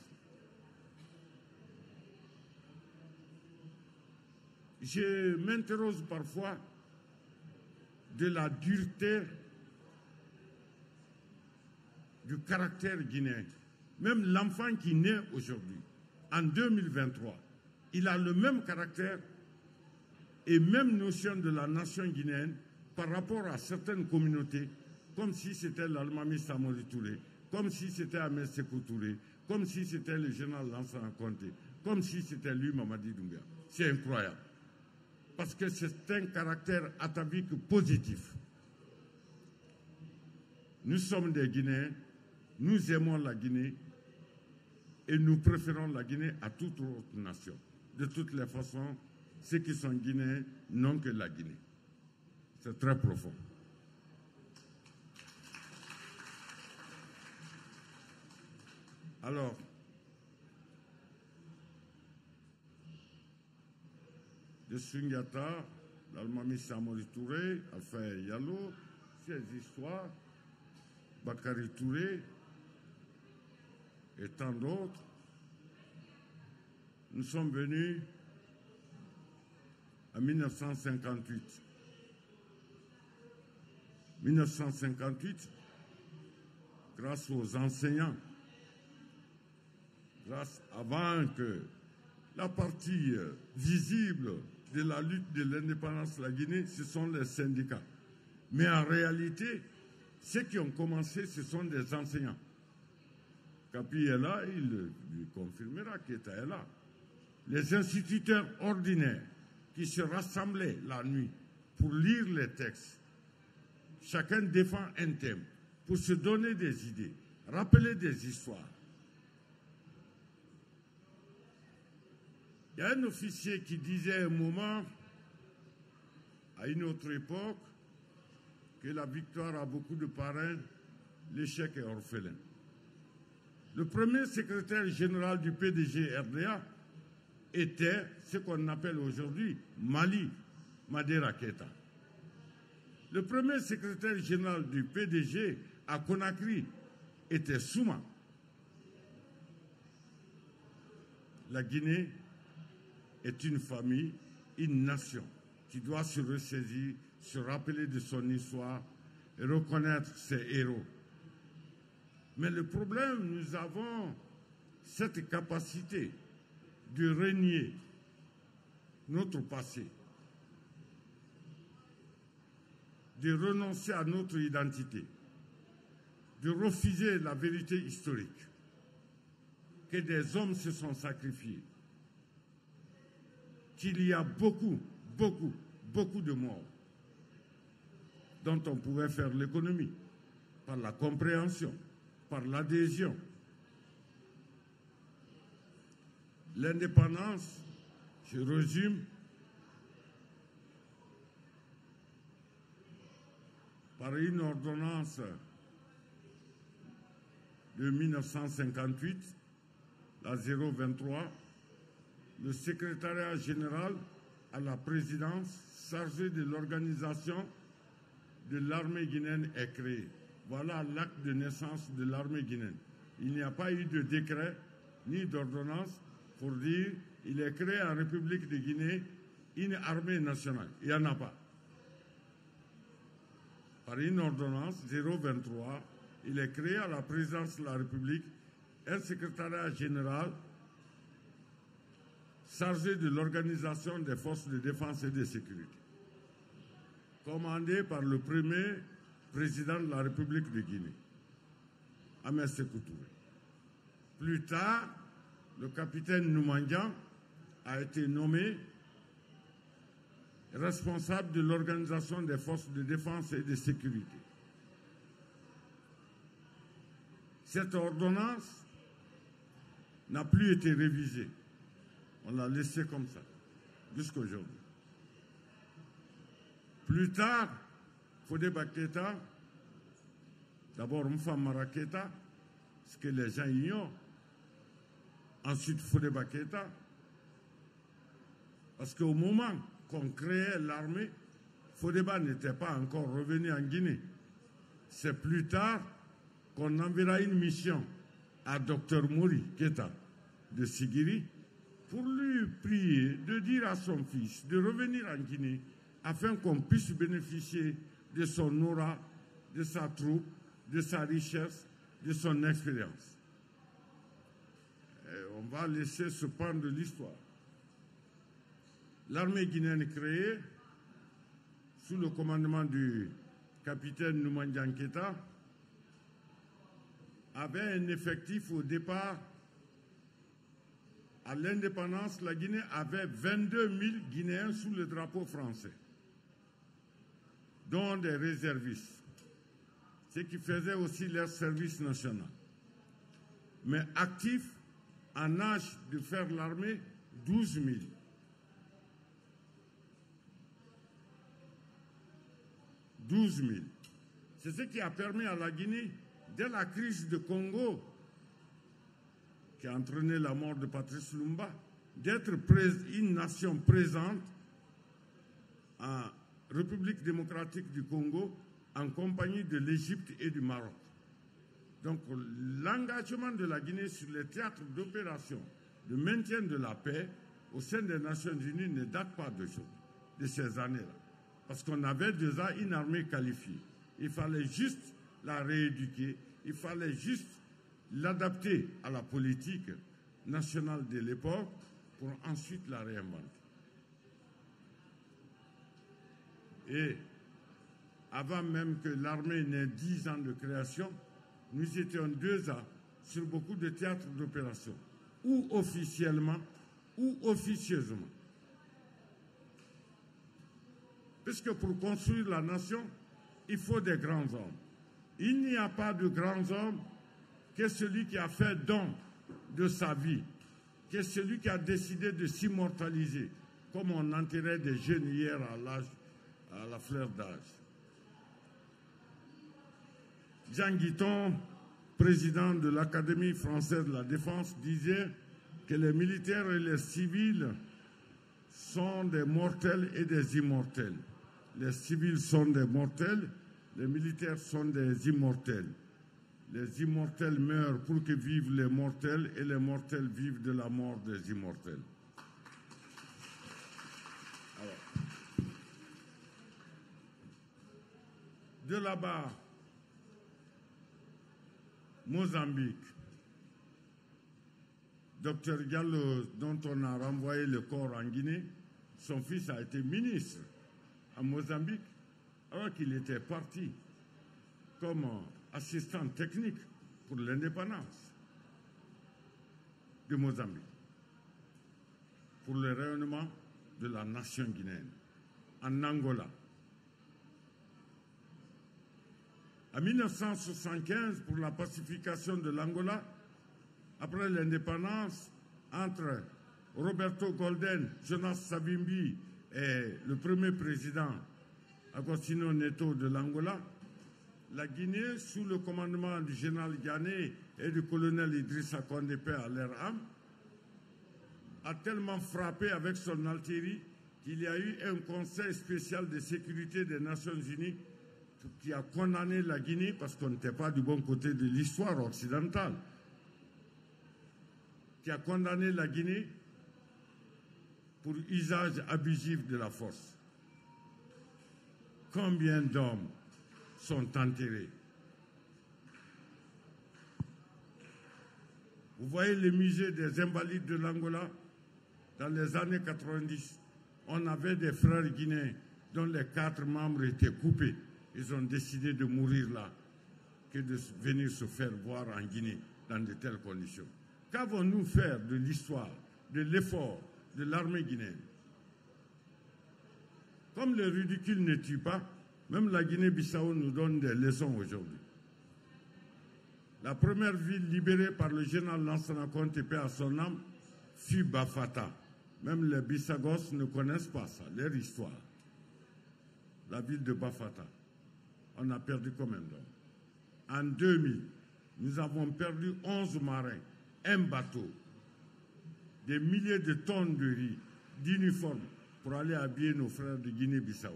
Je m'interroge parfois de la dureté du caractère guinéen. Même l'enfant qui naît aujourd'hui, en deux mille vingt-trois, il a le même caractère et même notion de la nation guinéenne par rapport à certaines communautés, comme si c'était l'Almami Samori Touré, comme si c'était Ahmed Sékou Touré, comme si c'était le général Lansana Conté, comme si c'était lui Mamadi Doumbia. C'est incroyable. parce que c'est un caractère atavique positif. Nous sommes des Guinéens, nous aimons la Guinée et nous préférons la Guinée à toute autre nation. De toutes les façons, ceux qui sont Guinéens n'ont que la Guinée. C'est très profond. Alors, de Sundiata, l'Almami Samori Touré, Alpha Yallo, ces histoires, Bakary Touré et tant d'autres, nous sommes venus en mille neuf cent cinquante-huit. mille neuf cent cinquante-huit, grâce aux enseignants, grâce avant que la partie visible de la lutte de l'indépendance de la Guinée, ce sont les syndicats. Mais en réalité, ceux qui ont commencé, ce sont des enseignants. Kapi est là, il lui confirmera, Keita est là. Les instituteurs ordinaires qui se rassemblaient la nuit pour lire les textes, chacun défend un thème pour se donner des idées, rappeler des histoires. Il y a un officier qui disait à un moment, à une autre époque, que la victoire a beaucoup de parrains, l'échec est orphelin. Le premier secrétaire général du P D G R D A était ce qu'on appelle aujourd'hui Mali, Madera Keita. Le premier secrétaire général du P D G à Conakry était Souma. La Guinée est une famille, une nation qui doit se ressaisir, se rappeler de son histoire et reconnaître ses héros. Mais le problème, nous avons cette capacité de renier notre passé, de renoncer à notre identité, de refuser la vérité historique, que des hommes se sont sacrifiés, qu'il y a beaucoup, beaucoup, beaucoup de morts dont on pouvait faire l'économie, par la compréhension, par l'adhésion. L'indépendance, je résume, par une ordonnance de mille neuf cent cinquante-huit, la zéro vingt-trois, le secrétariat général à la présidence chargé de l'organisation de l'armée guinéenne est créé. Voilà l'acte de naissance de l'armée guinéenne. Il n'y a pas eu de décret ni d'ordonnance pour dire il est créé en République de Guinée une armée nationale. Il n'y en a pas. Par une ordonnance zéro vingt-trois, il est créé à la présidence de la République un secrétariat général chargé de l'organisation des forces de défense et de sécurité, commandé par le premier président de la République de Guinée, Ahmed Sékou Touré. Plus tard, le capitaine Noumandian a été nommé responsable de l'organisation des forces de défense et de sécurité. Cette ordonnance n'a plus été révisée. On l'a laissée comme ça, jusqu'à aujourd'hui. Plus tard, Fodéba Keita, d'abord Mfamara Keita, ce que les gens ignorent. Ensuite, Fodéba Keita, parce qu'au moment qu'on créait l'armée, Fodéba n'était pas encore revenu en Guinée. C'est plus tard qu'on enverra une mission à docteur Mori Keita de Sigiri pour lui prier de dire à son fils de revenir en Guinée afin qu'on puisse bénéficier de son aura, de sa troupe, de sa richesse, de son expérience. Et on va laisser ce pan de l'histoire. L'armée guinéenne créée, sous le commandement du capitaine Noumandian Keita, avait un effectif au départ à l'indépendance, la Guinée avait vingt-deux mille Guinéens sous le drapeau français, dont des réservistes, ce qui faisait aussi leur service national. Mais actifs, en âge de faire l'armée, douze mille. douze mille. C'est ce qui a permis à la Guinée, dès la crise de Congo, qui a entraîné la mort de Patrice Lumumba, d'être une nation présente en République démocratique du Congo en compagnie de l'Égypte et du Maroc. Donc l'engagement de la Guinée sur les théâtres d'opération de maintien de la paix au sein des Nations Unies ne date pas de, de ces années-là. Parce qu'on avait déjà une armée qualifiée. Il fallait juste la rééduquer, il fallait juste l'adapter à la politique nationale de l'époque pour ensuite la réinventer. Et avant même que l'armée n'ait dix ans de création, nous étions deux ans sur beaucoup de théâtres d'opération, ou officiellement, ou officieusement. Puisque pour construire la nation, il faut des grands hommes. Il n'y a pas de grands hommes que celui qui a fait don de sa vie, que celui qui a décidé de s'immortaliser, comme on enterrait des jeunes hier à l'âge, à la fleur d'âge. Jean Guiton, président de l'Académie française de la Défense, disait que les militaires et les civils sont des mortels et des immortels. Les civils sont des mortels, les militaires sont des immortels. Les immortels meurent pour que vivent les mortels et les mortels vivent de la mort des immortels. Alors, de là-bas, Mozambique, docteur Diallo, dont on a renvoyé le corps en Guinée, son fils a été ministre à Mozambique, alors qu'il était parti comme assistant technique pour l'indépendance de Mozambique, pour le rayonnement de la nation guinéenne, en Angola. En mille neuf cent soixante-quinze, pour la pacification de l'Angola, après l'indépendance, entre Roberto Golden, Jonas Savimbi et le premier président Agostinho Neto de l'Angola, la Guinée, sous le commandement du général Ghané et du colonel Idrissa Condé à leur âme, a tellement frappé avec son artillerie qu'il y a eu un conseil spécial de sécurité des Nations Unies qui a condamné la Guinée, parce qu'on n'était pas du bon côté de l'histoire occidentale, qui a condamné la Guinée pour usage abusif de la force. Combien d'hommes sont enterrés? Vous voyez le musée des Invalides de l'Angola. Dans les années quatre-vingt-dix, on avait des frères guinéens dont les quatre membres étaient coupés. Ils ont décidé de mourir là que de venir se faire voir en Guinée dans de telles conditions. Qu'avons-nous fait de l'histoire, de l'effort de l'armée guinéenne? Comme le ridicule ne tue pas, même la Guinée-Bissau nous donne des leçons aujourd'hui. La première ville libérée par le général Lansana Conté, paix à son âme, fut Bafata. Même les Bissagos ne connaissent pas ça, leur histoire. La ville de Bafata. On a perdu combien d'hommes? En deux mille, nous avons perdu onze marins, un bateau, des milliers de tonnes de riz, d'uniformes pour aller habiller nos frères de Guinée-Bissau.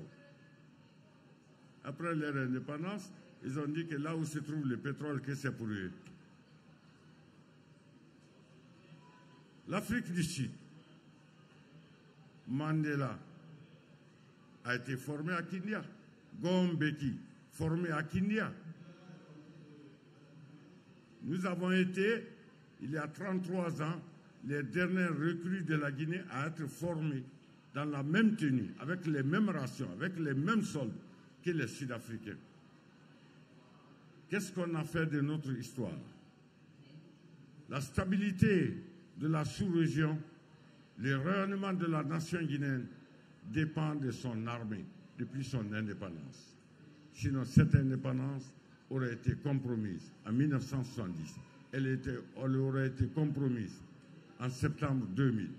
Après leur indépendance, ils ont dit que là où se trouve le pétrole, que c'est pour eux. L'Afrique du Sud, Mandela a été formé à Kindia. Goumbeki, formé à Kindia. Nous avons été, il y a trente-trois ans, les dernières recrues de la Guinée à être formées dans la même tenue, avec les mêmes rations, avec les mêmes soldes que les Sud-Africains. Qu'est-ce qu'on a fait de notre histoire? La stabilité de la sous-région, le rayonnement de la nation guinéenne dépend de son armée depuis son indépendance. Sinon, cette indépendance aurait été compromise en mille neuf cent soixante-dix. Elle, était, elle aurait été compromise en septembre deux mille.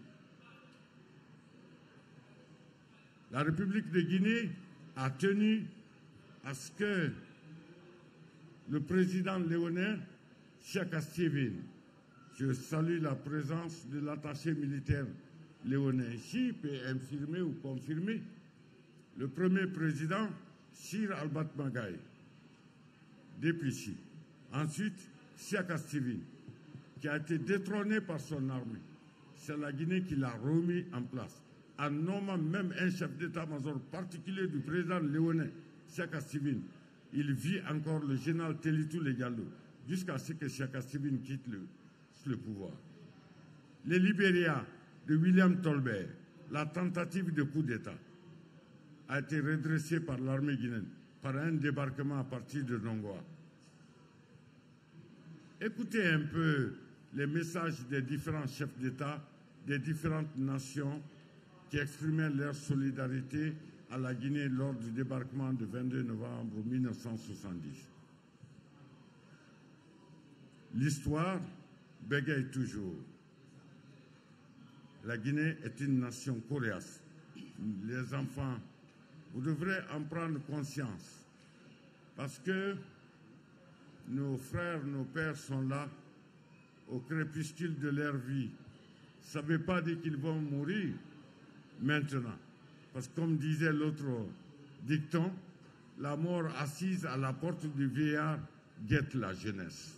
La République de Guinée a tenu à ce que le président léonais, Cheikh Stevin, je salue la présence de l'attaché militaire léonais ici, peut infirmer ou confirmer, le premier président, Sir Albert Magaï, depuis ici. Ensuite, Cheikh Stevin, qui a été détrôné par son armée. C'est la Guinée qui l'a remis en place, en nommant même un chef d'état-major particulier du président léonais, Cheikh Stevin. Il vit encore le général Télitou Legallo, jusqu'à ce que Cheikh Stevin quitte le, le pouvoir. Le Libéria de William Tolbert, la tentative de coup d'État, a été redressée par l'armée guinéenne, par un débarquement à partir de Nongoa. Écoutez un peu les messages des différents chefs d'État des différentes nations qui exprimaient leur solidarité à la Guinée lors du débarquement du vingt-deux novembre mille neuf cent soixante-dix. L'histoire bégaye toujours. La Guinée est une nation coriace. Les enfants, vous devrez en prendre conscience parce que nos frères, nos pères sont là au crépuscule de leur vie. Ça ne veut pas dire qu'ils vont mourir maintenant. Parce que comme disait l'autre dicton, la mort assise à la porte du vieillard guette la jeunesse.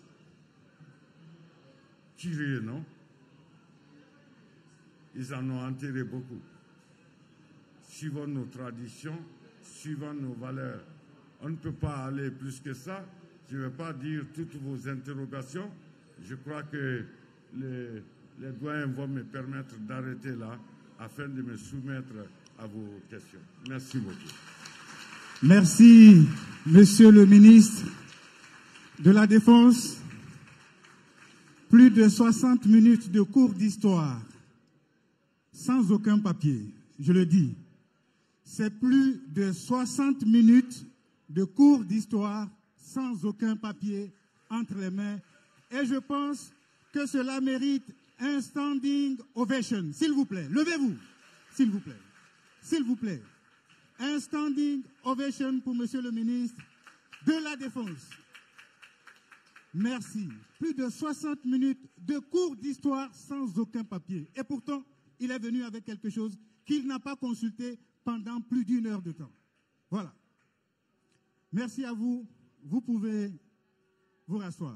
Curieux, non? Ils en ont enterré beaucoup. Suivant nos traditions, suivant nos valeurs. On ne peut pas aller plus que ça. Je ne vais pas dire toutes vos interrogations. Je crois que les, les doyens vont me permettre d'arrêter là afin de me soumettre à vos questions. Merci beaucoup. Merci, Monsieur le ministre de la Défense. Plus de soixante minutes de cours d'histoire, sans aucun papier, je le dis. C'est plus de soixante minutes de cours d'histoire, sans aucun papier entre les mains. Et je pense que cela mérite un standing ovation. S'il vous plaît, levez-vous, s'il vous plaît. S'il vous plaît, un standing ovation pour Monsieur le ministre de la Défense. Merci. Plus de soixante minutes de cours d'histoire sans aucun papier. Et pourtant, il est venu avec quelque chose qu'il n'a pas consulté pendant plus d'une heure de temps. Voilà. Merci à vous. Vous pouvez vous rasseoir.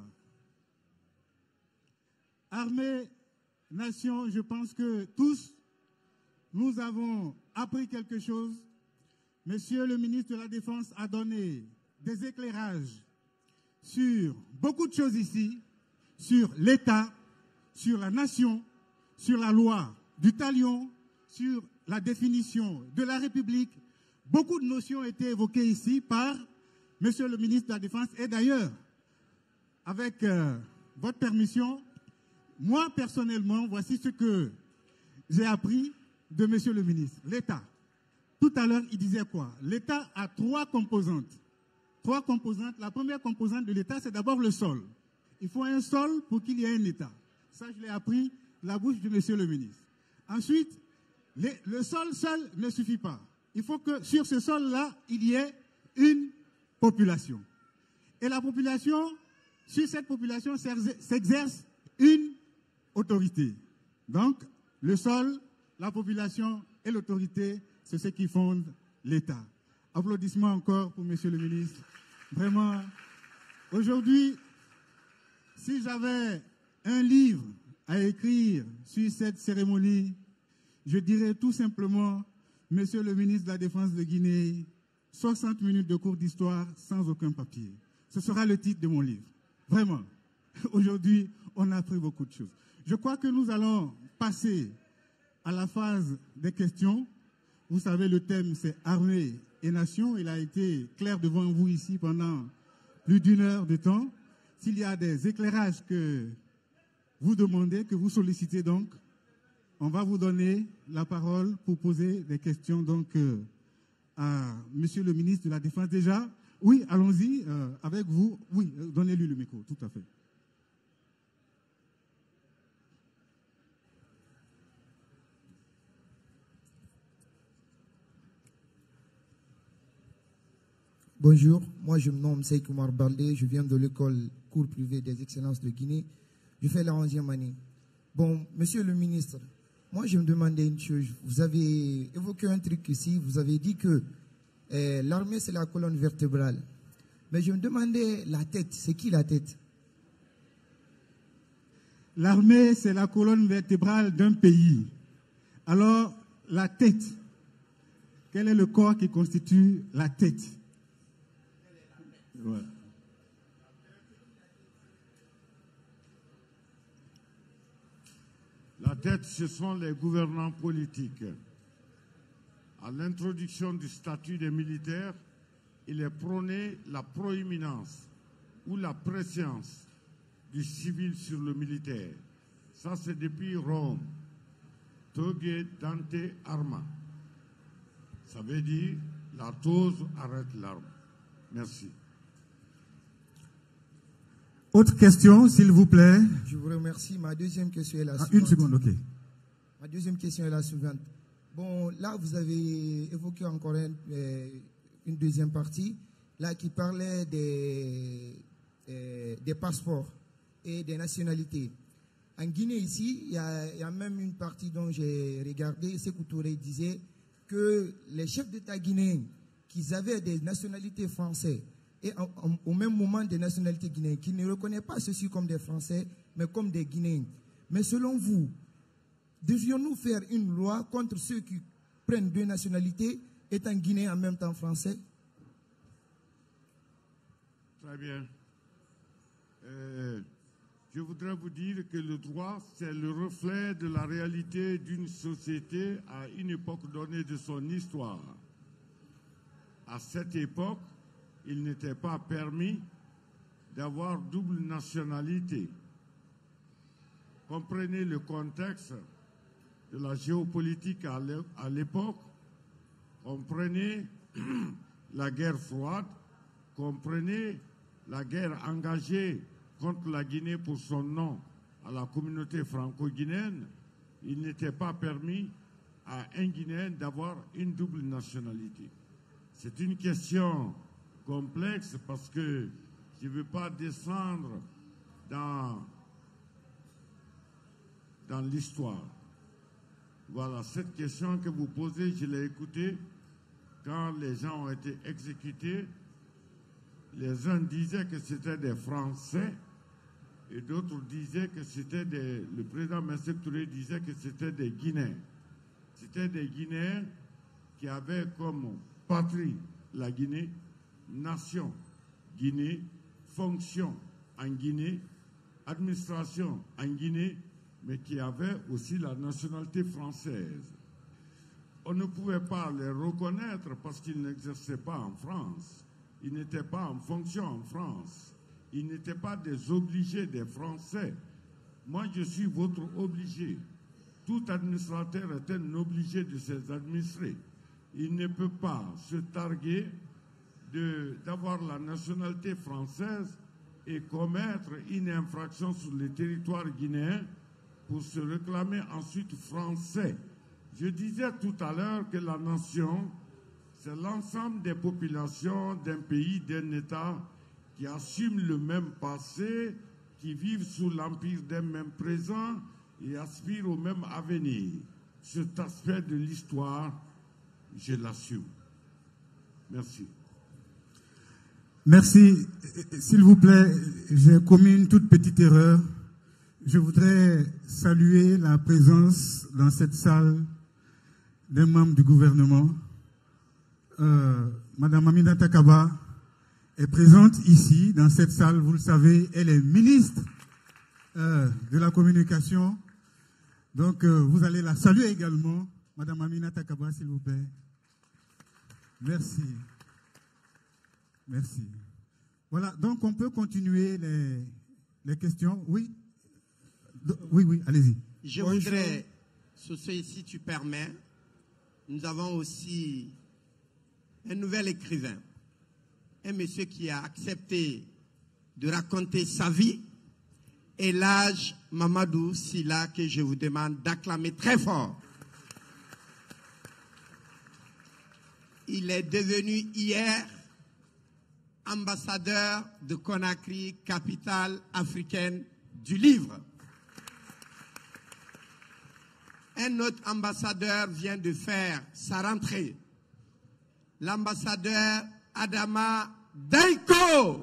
Armée, nation, je pense que tous, nous avons appris quelque chose. Monsieur le ministre de la Défense a donné des éclairages sur beaucoup de choses ici, sur l'État, sur la nation, sur la loi du talion, sur la définition de la République. Beaucoup de notions ont été évoquées ici par Monsieur le ministre de la Défense. Et d'ailleurs, avec euh, votre permission, moi personnellement, voici ce que j'ai appris de Monsieur le ministre. L'État. Tout à l'heure, il disait quoi? L'État a trois composantes. Trois composantes. La première composante de l'État, c'est d'abord le sol. Il faut un sol pour qu'il y ait un État. Ça, je l'ai appris de la bouche de Monsieur le ministre. Ensuite, les, le sol seul ne suffit pas. Il faut que sur ce sol-là, il y ait une population. Et la population, sur cette population s'exerce une autorité. Donc, le sol, la population et l'autorité, c'est ce qui fonde l'État. Applaudissements encore pour Monsieur le ministre. Vraiment, aujourd'hui, si j'avais un livre à écrire sur cette cérémonie, je dirais tout simplement, Monsieur le ministre de la Défense de Guinée, soixante minutes de cours d'histoire sans aucun papier. Ce sera le titre de mon livre. Vraiment. Aujourd'hui, on a appris beaucoup de choses. Je crois que nous allons passer à la phase des questions. Vous savez, le thème, c'est armée et nation. Il a été clair devant vous ici pendant plus d'une heure de temps. S'il y a des éclairages que vous demander, que vous sollicitez donc. On va vous donner la parole pour poser des questions donc euh, à Monsieur le ministre de la Défense. Déjà, oui, allons-y euh, avec vous. Oui, euh, donnez-lui le micro, tout à fait. Bonjour, moi je me nomme Seïk Oumar Baldé, je viens de l'école cours privée des excellences de Guinée. Je fais la onzième année. Bon, monsieur le ministre, moi je me demandais une chose. Vous avez évoqué un truc ici, vous avez dit que eh, l'armée c'est la colonne vertébrale. Mais je me demandais la tête, c'est qui la tête? L'armée c'est la colonne vertébrale d'un pays. Alors, la tête, quel est le corps qui constitue la tête? Ouais. La tête, ce sont les gouvernants politiques. À l'introduction du statut des militaires, il est prôné la proéminence ou la préscience du civil sur le militaire. Ça, c'est depuis Rome. Toge Dante Arma. Ça veut dire la tose arrête l'arme. Merci. Autre question, s'il vous plaît. Je vous remercie. Ma deuxième question est la ah, suivante. Une seconde, ok. Ma deuxième question est la suivante. Bon, là, vous avez évoqué encore un, euh, une deuxième partie, là, qui parlait des, euh, des passeports et des nationalités. En Guinée, ici, il y, y a même une partie dont j'ai regardé, Sékou Touré disait que les chefs d'État guinéens, qu'ils avaient des nationalités françaises, et en, en, au même moment des nationalités guinéennes, qui ne reconnaissent pas ceux-ci comme des Français, mais comme des Guinéens. Mais selon vous, devions-nous faire une loi contre ceux qui prennent deux nationalités, étant Guinéens en même temps Français? Très bien. Euh, je voudrais vous dire que le droit, c'est le reflet de la réalité d'une société à une époque donnée de son histoire. À cette époque, il n'était pas permis d'avoir double nationalité. Comprenez le contexte de la géopolitique à l'époque, comprenez la guerre froide, comprenez la guerre engagée contre la Guinée pour son nom à la communauté franco-guinéenne. Il n'était pas permis à un Guinéen d'avoir une double nationalité. C'est une question complexe parce que je ne veux pas descendre dans, dans l'histoire. Voilà, cette question que vous posez, je l'ai écoutée quand les gens ont été exécutés. Les uns disaient que c'était des Français et d'autres disaient que c'était des... Le président Sékou Touré disait que c'était des Guinéens. C'était des Guinéens qui avaient comme patrie la Guinée, nation Guinée, fonction en Guinée, administration en Guinée, mais qui avaient aussi la nationalité française. On ne pouvait pas les reconnaître parce qu'ils n'exerçaient pas en France. Ils n'étaient pas en fonction en France. Ils n'étaient pas des obligés des Français. Moi, je suis votre obligé. Tout administrateur est un obligé de ses administrés. Il ne peut pas se targuer d'avoir la nationalité française et commettre une infraction sur le territoire guinéen pour se réclamer ensuite français. Je disais tout à l'heure que la nation, c'est l'ensemble des populations d'un pays, d'un État qui assument le même passé, qui vivent sous l'empire d'un même présent et aspirent au même avenir. Cet aspect de l'histoire, je l'assume. Merci. Merci. S'il vous plaît, j'ai commis une toute petite erreur. Je voudrais saluer la présence dans cette salle d'un membre du gouvernement. Euh, Madame Aminata Kaba est présente ici, dans cette salle. Vous le savez, elle est ministre euh, de la communication. Donc, euh, vous allez la saluer également. Madame Aminata Kaba, s'il vous plaît. Merci. Merci. Voilà, donc on peut continuer les, les questions. Oui. Oui, oui, allez-y. Je Bonjour. voudrais, Sosé, si tu permets, nous avons aussi un nouvel écrivain, un monsieur qui a accepté de raconter sa vie, et l'âge Mamadou Silla, que je vous demande d'acclamer très fort. Il est devenu hier ambassadeur de Conakry, capitale africaine du livre. Un autre ambassadeur vient de faire sa rentrée. L'ambassadeur Adama Daiko.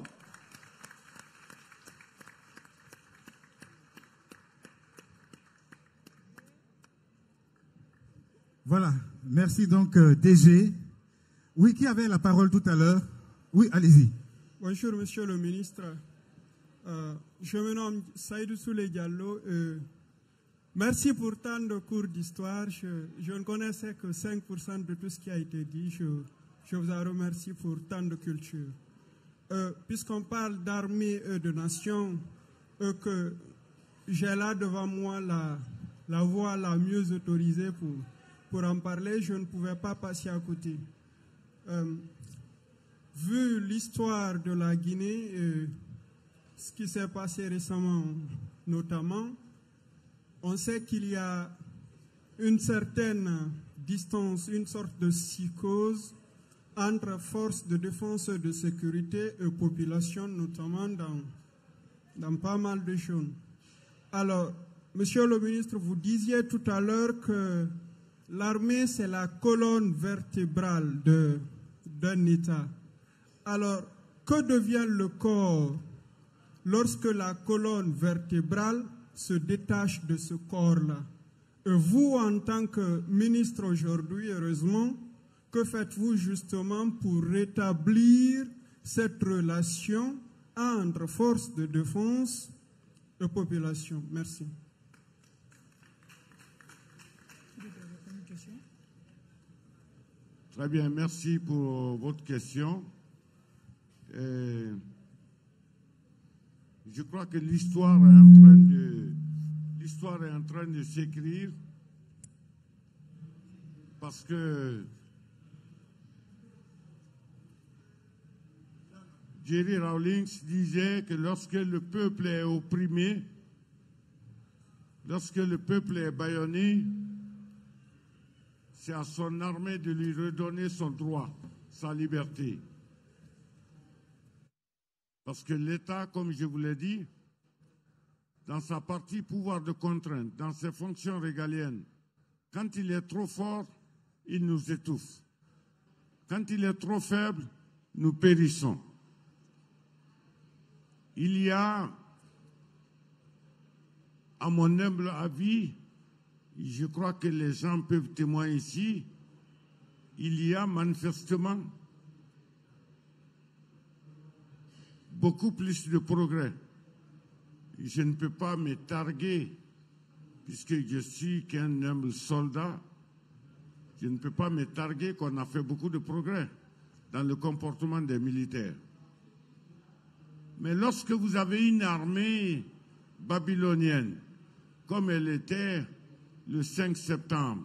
Voilà, merci donc euh, D G. Oui, qui avait la parole tout à l'heure? Oui, allez-y. Bonjour, monsieur le ministre. Euh, je me nomme Saïdou Souley Diallo. Euh, merci pour tant de cours d'histoire. Je, je ne connaissais que cinq pour cent de tout ce qui a été dit. Je, je vous en remercie pour tant de culture. Euh, Puisqu'on parle d'armée et de nation, euh, que j'ai là devant moi la, la voix la mieux autorisée pour, pour en parler, je ne pouvais pas passer à côté. Euh, vu l'histoire de la Guinée, euh, ce qui s'est passé récemment notamment, on sait qu'il y a une certaine distance, une sorte de psychose entre forces de défense et de sécurité et population, notamment dans, dans pas mal de choses. Alors, monsieur le ministre, vous disiez tout à l'heure que l'armée, c'est la colonne vertébrale de, d'un État. Alors, que devient le corps lorsque la colonne vertébrale se détache de ce corps-là? Et vous, en tant que ministre aujourd'hui, heureusement, que faites-vous justement pour rétablir cette relation entre forces de défense et population? Merci. Très bien, merci pour votre question. Et je crois que l'histoire est en train de, l'histoire est en train de s'écrire parce que Jerry Rawlings disait que lorsque le peuple est opprimé, lorsque le peuple est bâillonné, c'est à son armée de lui redonner son droit, sa liberté. Parce que l'État, comme je vous l'ai dit, dans sa partie pouvoir de contrainte, dans ses fonctions régaliennes, quand il est trop fort, il nous étouffe. Quand il est trop faible, nous périssons. Il y a, à mon humble avis, je crois que les gens peuvent témoigner ici, il y a manifestement beaucoup plus de progrès. Je ne peux pas me targuer, puisque je suis qu'un humble soldat, je ne peux pas me targuer qu'on a fait beaucoup de progrès dans le comportement des militaires. Mais lorsque vous avez une armée babylonienne, comme elle était le cinq septembre,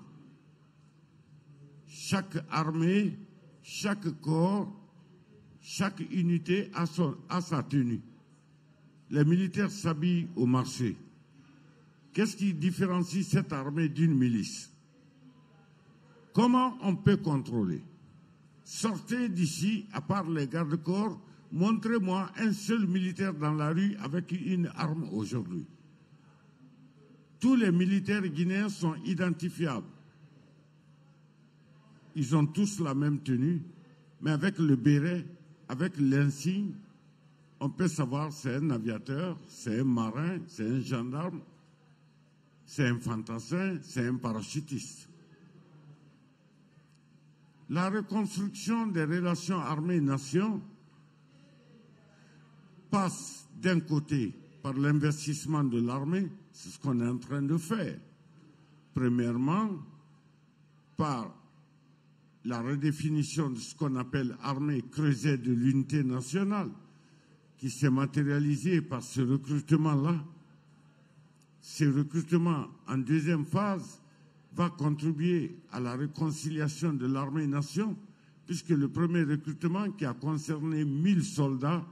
chaque armée, chaque corps, chaque unité a, son, a sa tenue. Les militaires s'habillent au marché. Qu'est-ce qui différencie cette armée d'une milice? Comment on peut contrôler? Sortez d'ici, à part les gardes-corps, montrez-moi un seul militaire dans la rue avec une arme aujourd'hui. Tous les militaires guinéens sont identifiables. Ils ont tous la même tenue, mais avec le béret, avec l'insigne, on peut savoir c'est un aviateur, c'est un marin, c'est un gendarme, c'est un fantassin, c'est un parachutiste. La reconstruction des relations armée-nation passe d'un côté par l'investissement de l'armée, c'est ce qu'on est en train de faire. Premièrement, par la redéfinition de ce qu'on appelle armée creusée de l'unité nationale, qui s'est matérialisée par ce recrutement-là. ce recrutement en deuxième phase va contribuer à la réconciliation de l'armée-nation, puisque le premier recrutement qui a concerné mille soldats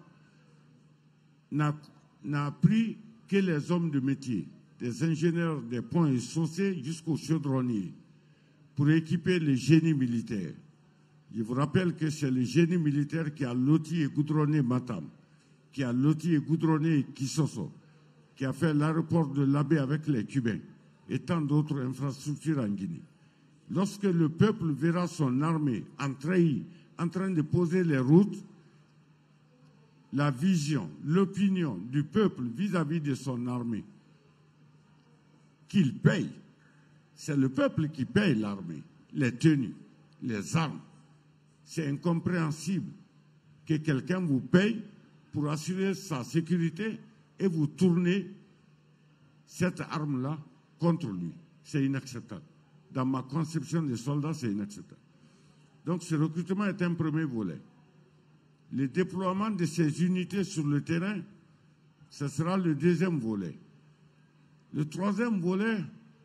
n'a pris que les hommes de métier, des ingénieurs des ponts et chaussées jusqu'aux chaudronniers, pour équiper le génie militaire. Je vous rappelle que c'est le génie militaire qui a loti et goudronné Matam, qui a loti et goudronné Kisoso, qui a fait l'aéroport de Labé avec les Cubains et tant d'autres infrastructures en Guinée. Lorsque le peuple verra son armée en train, en train de poser les routes, la vision, l'opinion du peuple vis-à-vis de son armée, qu'il paye, c'est le peuple qui paye l'armée, les tenues, les armes. C'est incompréhensible que quelqu'un vous paye pour assurer sa sécurité et vous tournez cette arme-là contre lui. C'est inacceptable. Dans ma conception des soldats, c'est inacceptable. Donc ce recrutement est un premier volet. Le déploiement de ces unités sur le terrain, ce sera le deuxième volet. Le troisième volet,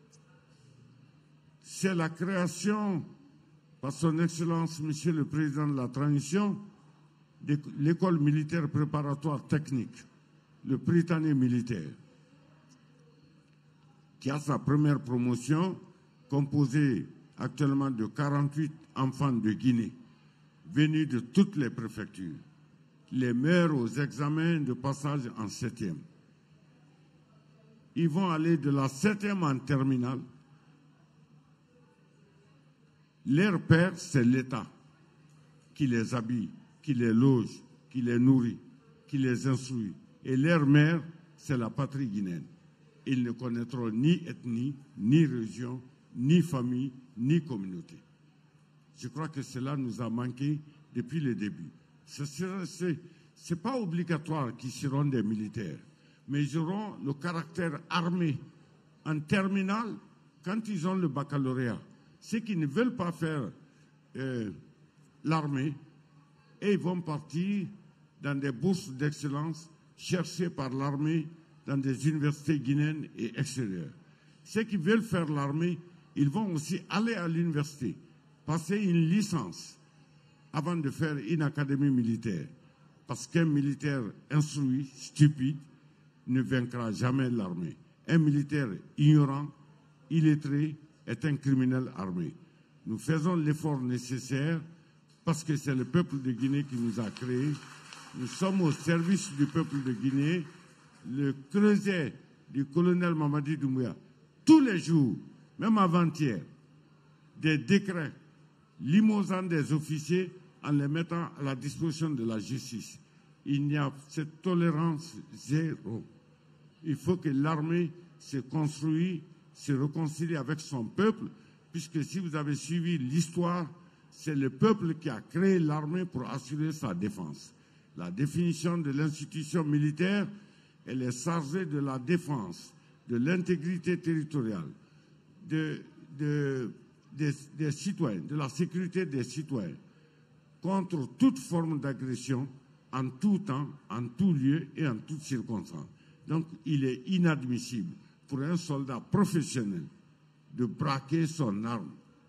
c'est la création, par son Excellence, Monsieur le Président de la Transition, de l'école militaire préparatoire technique, le Prytanée militaire, qui a sa première promotion, composée actuellement de quarante-huit enfants de Guinée, venus de toutes les préfectures, les meilleurs aux examens de passage en septième. Ils vont aller de la septième en terminale. Leur père, c'est l'État qui les habille, qui les loge, qui les nourrit, qui les instruit. Et leur mère, c'est la patrie guinéenne. Ils ne connaîtront ni ethnie, ni région, ni famille, ni communauté. Je crois que cela nous a manqué depuis le début. Ce n'est pas obligatoire qu'ils seront des militaires, mais ils auront le caractère armé en terminale quand ils ont le baccalauréat. Ceux qui ne veulent pas faire euh, l'armée, et ils vont partir dans des bourses d'excellence cherchées par l'armée dans des universités guinéennes et extérieures. Ceux qui veulent faire l'armée, ils vont aussi aller à l'université, passer une licence avant de faire une académie militaire. Parce qu'un militaire instruit, stupide, ne vaincra jamais l'armée. Un militaire ignorant, illettré, est un criminel armé. Nous faisons l'effort nécessaire parce que c'est le peuple de Guinée qui nous a créés. Nous sommes au service du peuple de Guinée. Le creuset du colonel Mamadi Doumbouya, tous les jours, même avant-hier, des décrets limosant des officiers en les mettant à la disposition de la justice. Il n'y a cette tolérance zéro. Il faut que l'armée se construise, se réconcilie avec son peuple, puisque si vous avez suivi l'histoire, c'est le peuple qui a créé l'armée pour assurer sa défense. La définition de l'institution militaire, elle est chargée de la défense, de l'intégrité territoriale, de, de, des, des citoyens, de la sécurité des citoyens, contre toute forme d'agression, en tout temps, en tout lieu et en toutes circonstances. Donc, il est inadmissible pour un soldat professionnel de braquer son arme,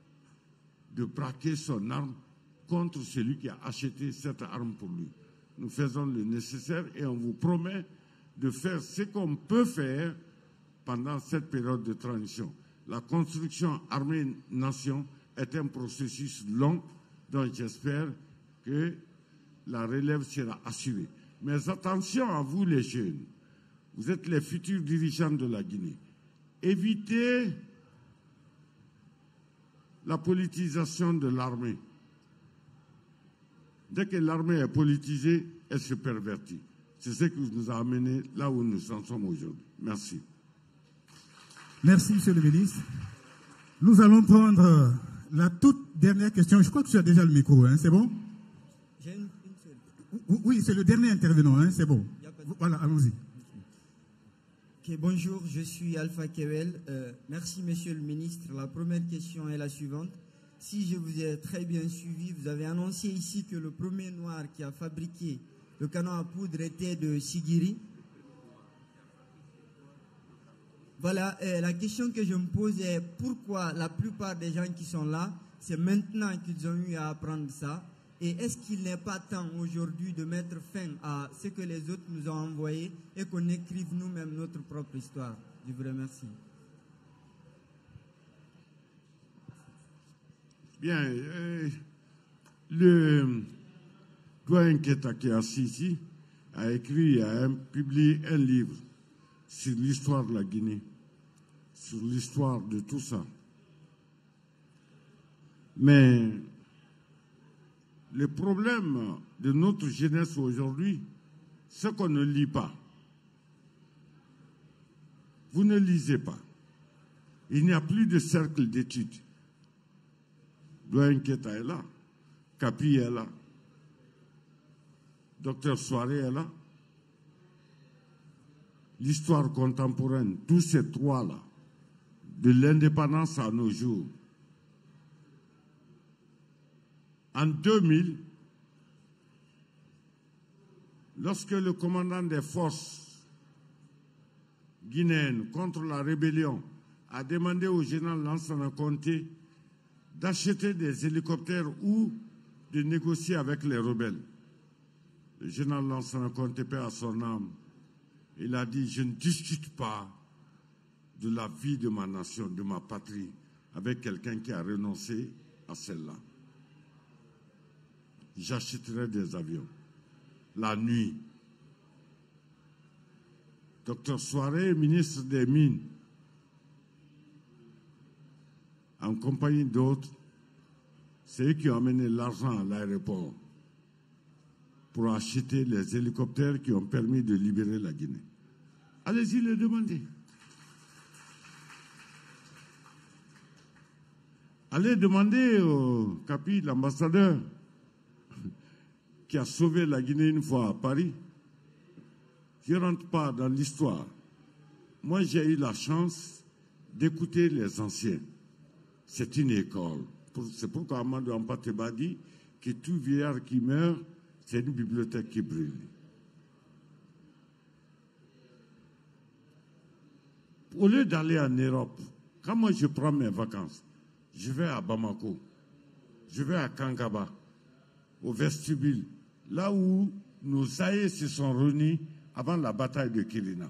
de braquer son arme contre celui qui a acheté cette arme pour lui. Nous faisons le nécessaire et on vous promet de faire ce qu'on peut faire pendant cette période de transition. La construction armée-nation est un processus long dont j'espère que la relève sera assurée. Mais attention à vous les jeunes, vous êtes les futurs dirigeants de la Guinée. Évitez la politisation de l'armée. Dès que l'armée est politisée, elle se pervertit. C'est ce qui nous a amenés là où nous en sommes aujourd'hui. Merci. Merci, Monsieur le ministre. Nous allons prendre la toute dernière question. Je crois que tu as déjà le micro, hein, c'est bon? J'ai une, une seule. Oui, c'est le dernier intervenant, hein, c'est bon. Voilà, allons-y. Okay, bonjour, je suis Alpha Kewel. Euh, merci, Monsieur le ministre. La première question est la suivante. Si je vous ai très bien suivi, vous avez annoncé ici que le premier noir qui a fabriqué le canon à poudre était de Sigiri. Voilà, euh, la question que je me pose est pourquoi la plupart des gens qui sont là, c'est maintenant qu'ils ont eu à apprendre ça. Et est-ce qu'il n'est pas temps aujourd'hui de mettre fin à ce que les autres nous ont envoyé et qu'on écrive nous-mêmes notre propre histoire? Je vous remercie. Bien, euh, le doyen Keita qui est assis ici a écrit, a publié un livre sur l'histoire de la Guinée, sur l'histoire de tout ça. Mais le problème de notre jeunesse aujourd'hui, c'est qu'on ne lit pas. Vous ne lisez pas. Il n'y a plus de cercle d'études. Doyen Keita est là, Kapi est là, Docteur Soiré est là. L'histoire contemporaine, tous ces trois-là, de l'indépendance à nos jours. En deux mille, lorsque le commandant des forces guinéennes contre la rébellion a demandé au général Lansana Conté d'acheter des hélicoptères ou de négocier avec les rebelles, le général Lansana Conté, paix à son âme, il a dit: je ne discute pas de la vie de ma nation, de ma patrie, avec quelqu'un qui a renoncé à celle-là. J'achèterai des avions. La nuit. Docteur Soiré, ministre des Mines, en compagnie d'autres, c'est eux qui ont amené l'argent à l'aéroport pour acheter les hélicoptères qui ont permis de libérer la Guinée. Allez-y les demander. Allez demander au Kapi, l'ambassadeur, qui a sauvé la Guinée une fois à Paris. Je ne rentre pas dans l'histoire. Moi, j'ai eu la chance d'écouter les anciens. C'est une école. C'est pourquoi Amadou Ampateba dit que tout vieillard qui meurt, c'est une bibliothèque qui brûle. Au lieu d'aller en Europe, quand moi je prends mes vacances, je vais à Bamako, je vais à Kankaba, au vestibule, là où nos aïeux se sont réunis avant la bataille de Kilina.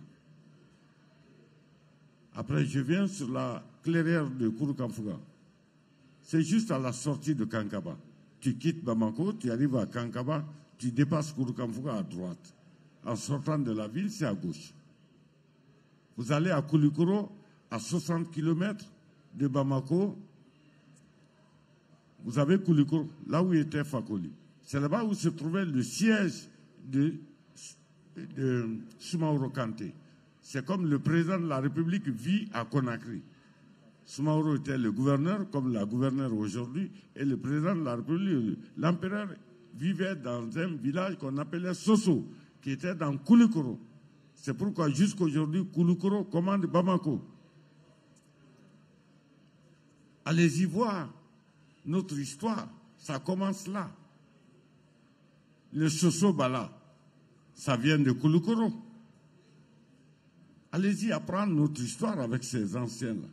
Après, je viens sur la clairière de Kouroukanfouga. C'est juste à la sortie de Kankaba. Tu quittes Bamako, tu arrives à Kankaba, tu dépasses Kouroukanfouga à droite. En sortant de la ville, c'est à gauche. Vous allez à Koulikoro, à soixante kilomètres de Bamako. Vous avez Koulikoro, là où était Fakoli. C'est là-bas où se trouvait le siège de, de Soumaoro Kanté. C'est comme le président de la République vit à Conakry. Soumaoro était le gouverneur, comme la gouverneure aujourd'hui, et le président de la République, l'empereur, vivait dans un village qu'on appelait Soso, qui était dans Koulikoro. C'est pourquoi jusqu'aujourd'hui, Koulikoro commande Bamako. Allez-y voir notre histoire, ça commence là. Le Soso Bala, ça vient de Koulikoro. Allez-y apprendre notre histoire avec ces anciens-là.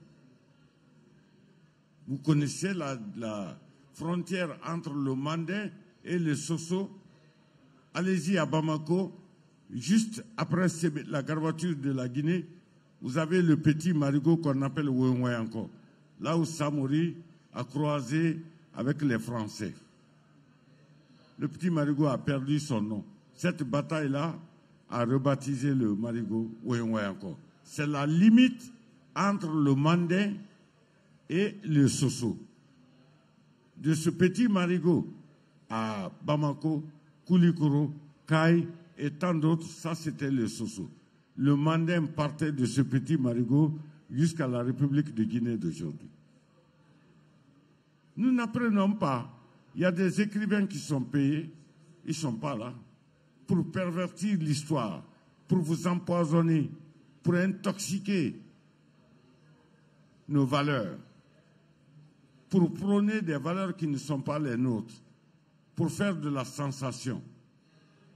Vous connaissez la, la frontière entre le Mandin et le Soso. Allez-y à Bamako, juste après la garbature de la Guinée, vous avez le petit marigot qu'on appelle Ouenoué encore. Là où Samori a croisé avec les Français. Le petit marigot a perdu son nom. Cette bataille-là a rebaptisé le marigot Ouenoué encore. C'est la limite entre le Mandin et le Soso. De ce petit marigot à Bamako, Koulikoro, Kai et tant d'autres, ça c'était le Soso. Le Mandin partait de ce petit marigot jusqu'à la République de Guinée d'aujourd'hui. Nous n'apprenons pas. Il y a des écrivains qui sont payés, ils ne sont pas là, pour pervertir l'histoire, pour vous empoisonner, pour intoxiquer nos valeurs, pour prôner des valeurs qui ne sont pas les nôtres, pour faire de la sensation.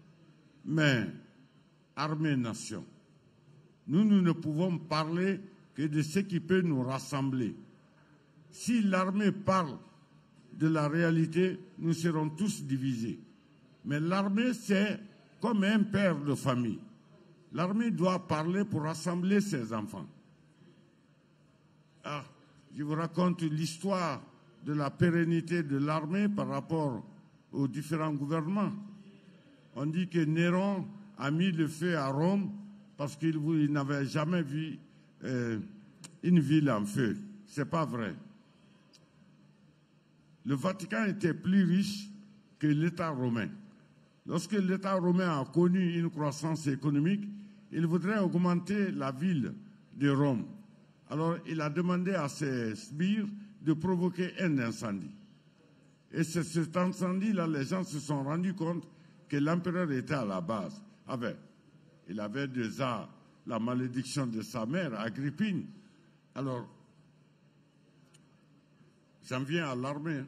Mais, armée-nation, nous, nous ne pouvons parler que de ce qui peut nous rassembler. Si l'armée parle de la réalité, nous serons tous divisés. Mais l'armée, c'est comme un père de famille. L'armée doit parler pour rassembler ses enfants. Ah, je vous raconte l'histoire de la pérennité de l'armée par rapport aux différents gouvernements. On dit que Néron a mis le feu à Rome parce qu'il n'avait jamais vu euh, une ville en feu. Ce n'est pas vrai. Le Vatican était plus riche que l'État romain. Lorsque l'État romain a connu une croissance économique, il voudrait augmenter la ville de Rome. Alors, il a demandé à ses sbires de provoquer un incendie. Et c'est cet incendie-là, les gens se sont rendus compte que l'empereur était à la base. Avec, il avait déjà la malédiction de sa mère, Agrippine. Alors, j'en viens à l'armée.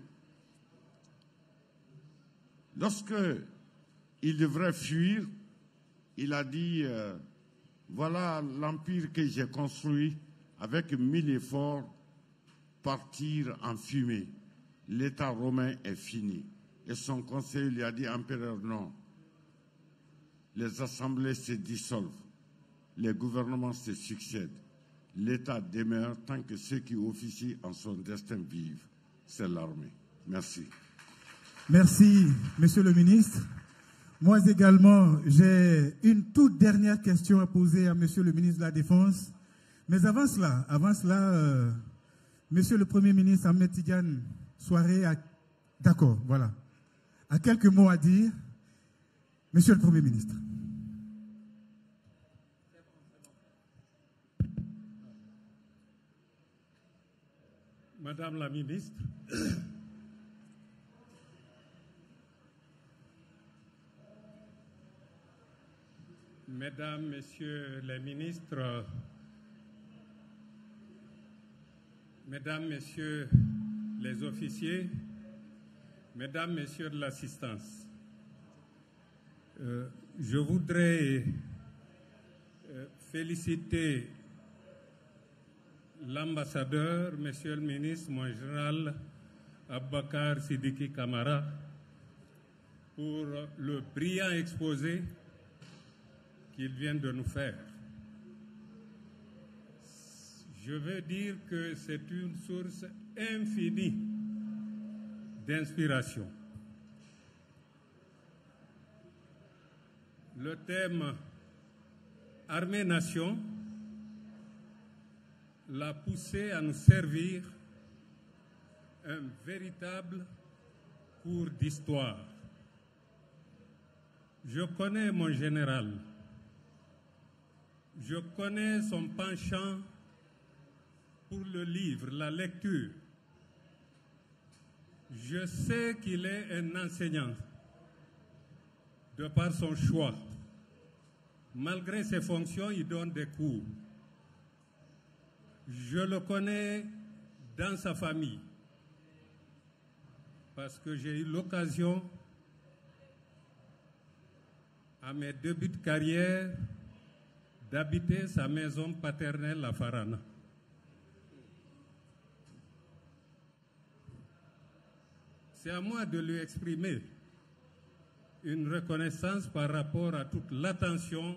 Lorsque il devrait fuir, il a dit, euh, voilà l'empire que j'ai construit avec mille efforts, partir en fumée. L'État romain est fini. Et son conseil lui a dit, empereur, non. Les assemblées se dissolvent, les gouvernements se succèdent. L'État demeure tant que ceux qui officient en son destin vivent. C'est l'armée. Merci. Merci, Monsieur le ministre. Moi également, j'ai une toute dernière question à poser à Monsieur le ministre de la Défense. Mais avant cela, avant cela, euh, Monsieur le Premier ministre Ahmed Tidiane Souaré a... D'accord, voilà. A quelques mots à dire. Monsieur le Premier ministre. Madame la ministre, Mesdames, Messieurs les ministres, Mesdames, Messieurs les officiers, Mesdames, Messieurs de l'assistance, euh, je voudrais euh, féliciter l'ambassadeur, Monsieur le ministre, mon général Abakar Sidiki Kamara, pour le brillant exposé qu'il vient de nous faire. Je veux dire que c'est une source infinie d'inspiration. Le thème Armée-Nation l'a poussé à nous servir un véritable cours d'histoire. Je connais mon général. Je connais son penchant pour le livre, la lecture. Je sais qu'il est un enseignant de par son choix. Malgré ses fonctions, il donne des cours. Je le connais dans sa famille parce que j'ai eu l'occasion à mes débuts de carrière d'habiter sa maison paternelle à Farana. C'est à moi de lui exprimer une reconnaissance par rapport à toute l'attention,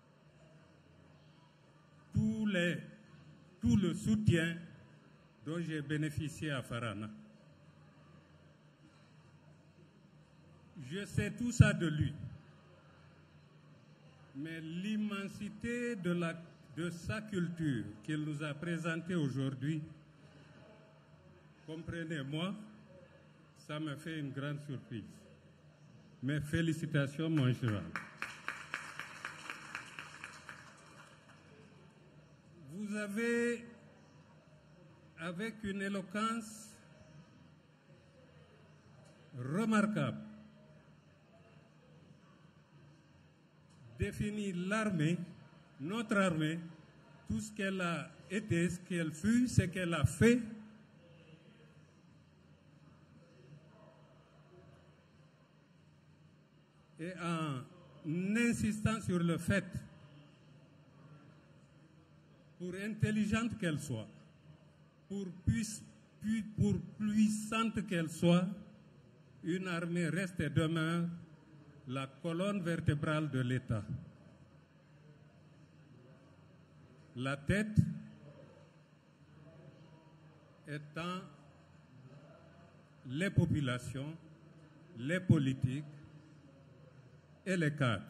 tous les, tout le soutien dont j'ai bénéficié à Farana. Je sais tout ça de lui. Mais l'immensité de, la, de sa culture qu'il nous a présentée aujourd'hui, comprenez-moi, ça me fait une grande surprise. Mes félicitations, mon général. Vous avez, avec une éloquence remarquable, définir l'armée, notre armée, tout ce qu'elle a été, ce qu'elle fut, ce qu'elle a fait. Et en insistant sur le fait pour intelligente qu'elle soit, pour, puis, puis, pour puissante qu'elle soit, une armée reste et demeure la colonne vertébrale de l'État. La tête étant les populations, les politiques et les cadres.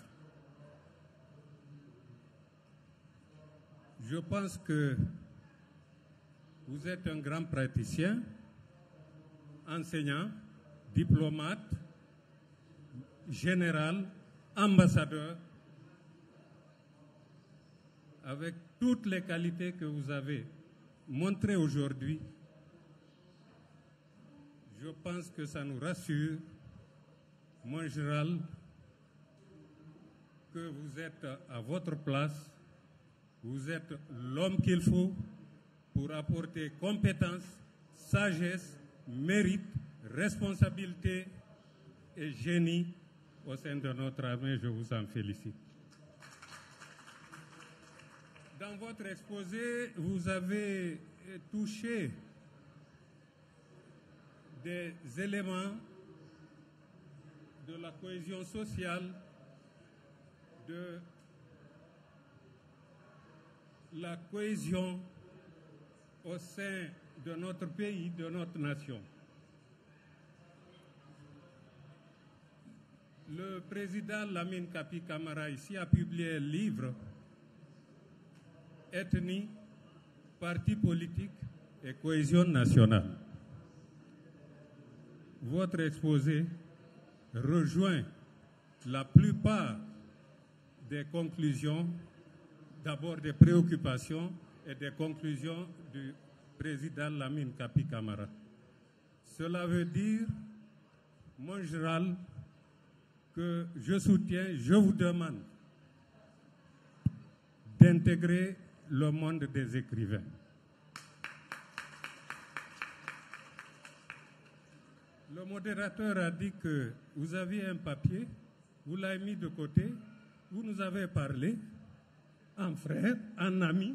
Je pense que vous êtes un grand praticien, enseignant, diplomate, général, ambassadeur, avec toutes les qualités que vous avez montrées aujourd'hui. Je pense que ça nous rassure, mon général, que vous êtes à votre place, vous êtes l'homme qu'il faut pour apporter compétence, sagesse, mérite, responsabilité et génie au sein de notre armée. Je vous en félicite. Dans votre exposé, vous avez touché des éléments de la cohésion sociale, de la cohésion au sein de notre pays, de notre nation. Le président Lamine Kapi Camara ici a publié un livre « Ethnie, parti politique et cohésion nationale ». Votre exposé rejoint la plupart des conclusions, d'abord des préoccupations et des conclusions du président Lamine Kapi Camara. Cela veut dire, mon général, que je soutiens, je vous demande d'intégrer le monde des écrivains. Le modérateur a dit que vous aviez un papier, vous l'avez mis de côté, vous nous avez parlé en frère, en ami,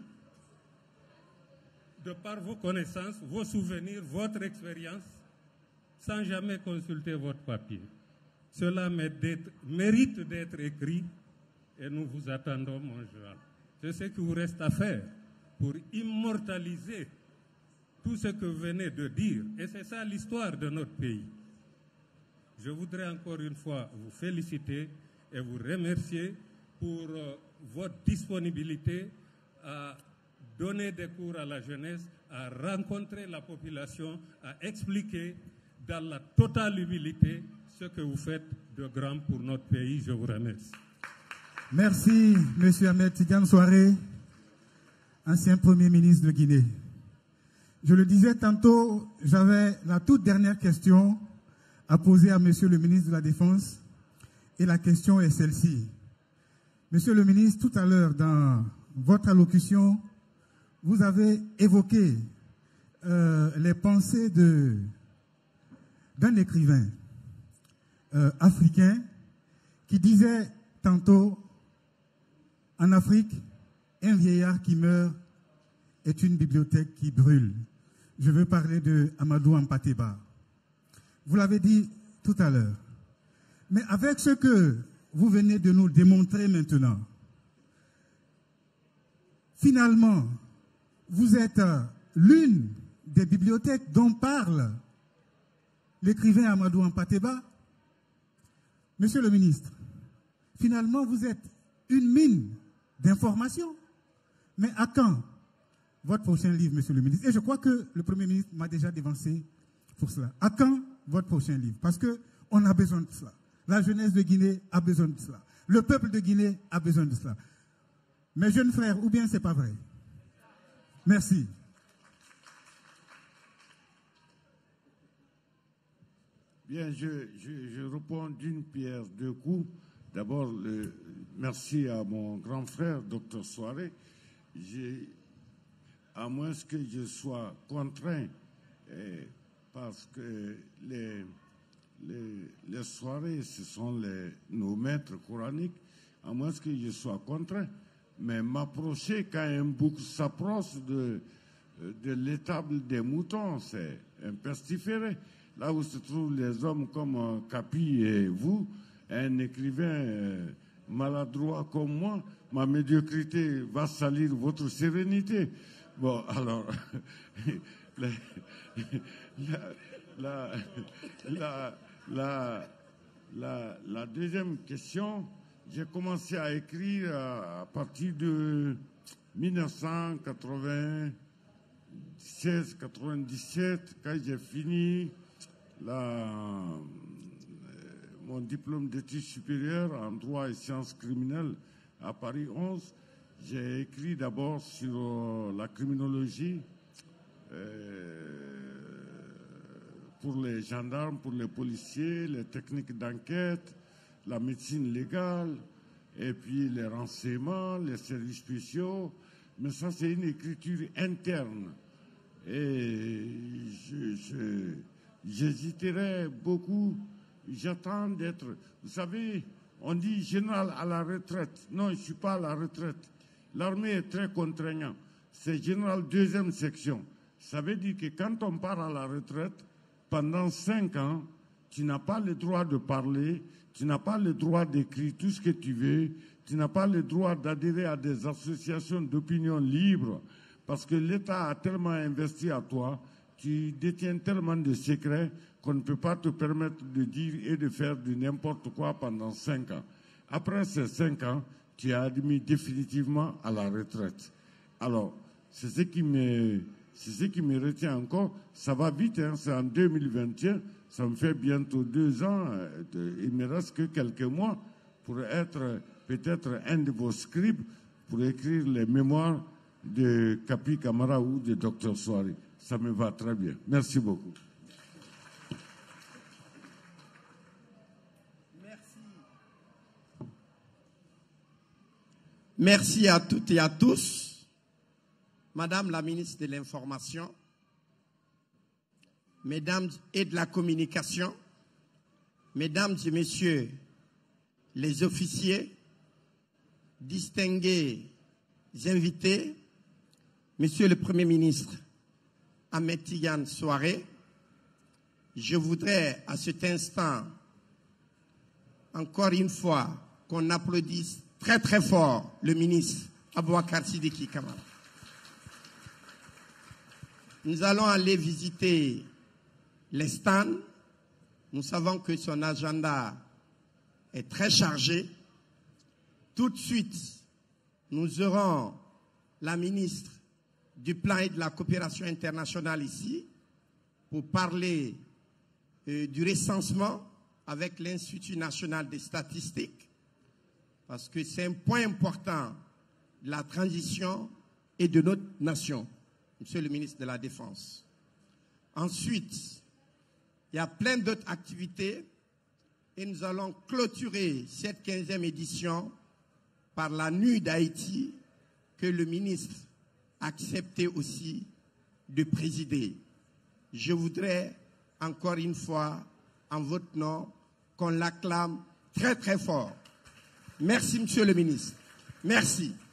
de par vos connaissances, vos souvenirs, votre expérience, sans jamais consulter votre papier. Cela mérite d'être écrit et nous vous attendons, mon général. C'est ce qu'il vous reste à faire pour immortaliser tout ce que vous venez de dire. Et c'est ça l'histoire de notre pays. Je voudrais encore une fois vous féliciter et vous remercier pour euh, votre disponibilité à donner des cours à la jeunesse, à rencontrer la population, à expliquer dans la totale humilité ce que vous faites de grand pour notre pays. Je vous remercie. Merci, M. Ahmed Tidiane Souaré, ancien Premier ministre de Guinée. Je le disais tantôt, j'avais la toute dernière question à poser à M. le ministre de la Défense, et la question est celle-ci. Monsieur le ministre, tout à l'heure, dans votre allocution, vous avez évoqué euh, les pensées de, d'un écrivain euh, africain qui disait tantôt, en Afrique, un vieillard qui meurt est une bibliothèque qui brûle. Je veux parler de Amadou Hampâté-Bâ. Vous l'avez dit tout à l'heure. Mais avec ce que vous venez de nous démontrer maintenant, finalement, vous êtes l'une des bibliothèques dont parle l'écrivain Amadou Hampâté-Bâ. Monsieur le ministre, finalement, vous êtes une mine d'informations. Mais à quand votre prochain livre, monsieur le ministre? Et je crois que le Premier ministre m'a déjà devancé pour cela. À quand votre prochain livre? Parce qu'on a besoin de cela. La jeunesse de Guinée a besoin de cela. Le peuple de Guinée a besoin de cela. Mes jeunes frères, ou bien c'est pas vrai? Merci. Bien, je, je, je réponds d'une pierre deux coups. D'abord, le, merci à mon grand frère, docteur Souaré. À moins que je sois contraint, eh, parce que les, les, les soirées, ce sont les, nos maîtres coraniques, à moins que je sois contraint, Mais m'approcher quand un bouc s'approche de, de l'étable des moutons, c'est un pestiféré. Là où se trouvent les hommes comme euh, Capi et vous, un écrivain euh, maladroit comme moi, ma médiocrité va salir votre sérénité. Bon, alors, la, la, la, la, la, la deuxième question, j'ai commencé à écrire à, à partir de mille neuf cent quatre-vingt-seize quatre-vingt-dix-sept, quand j'ai fini la, mon diplôme d'études supérieures en droit et sciences criminelles à Paris onze. J'ai écrit d'abord sur euh, la criminologie euh, pour les gendarmes, pour les policiers, les techniques d'enquête, la médecine légale, et puis les renseignements, les services spéciaux. Mais ça, c'est une écriture interne. Et je, je, j'hésiterai beaucoup. J'attends d'être... Vous savez, on dit général à la retraite. Non, je ne suis pas à la retraite. L'armée est très contraignante. C'est général deuxième section. Ça veut dire que quand on part à la retraite, pendant cinq ans, tu n'as pas le droit de parler, tu n'as pas le droit d'écrire tout ce que tu veux, tu n'as pas le droit d'adhérer à des associations d'opinion libre, parce que l'État a tellement investi à toi, tu détiens tellement de secrets qu'on ne peut pas te permettre de dire et de faire de n'importe quoi pendant cinq ans. Après ces cinq ans, tu es admis définitivement à la retraite. Alors, c'est ce qui me, c'est ce qui me retient encore. Ça va vite, hein, c'est en deux mille vingt et un, ça me fait bientôt deux ans. Il me reste que quelques mois pour être peut-être un de vos scribes pour écrire les mémoires de Capi Camara ou de docteur Souari. Ça me va très bien. Merci beaucoup. Merci à toutes et à tous. Madame la ministre de l'Information, Mesdames et de la Communication, Mesdames et Messieurs les officiers, distingués invités, Monsieur le Premier ministre Ahmed Tidiane Souaré, je voudrais à cet instant, encore une fois, qu'on applaudisse très très fort le ministre Aboubacar Sidiki Camara. Nous allons aller visiter les stands. Nous savons que son agenda est très chargé. Tout de suite, nous aurons la ministre du Plan et de la Coopération internationale ici pour parler euh, du recensement avec l'Institut national des statistiques, parce que c'est un point important de la transition et de notre nation, Monsieur le ministre de la Défense. Ensuite, il y a plein d'autres activités et nous allons clôturer cette quinzième édition par la nuit d'Haïti que le ministre a accepté aussi de présider. Je voudrais encore une fois, en votre nom, qu'on l'acclame très très fort. Merci, Monsieur le ministre. Merci.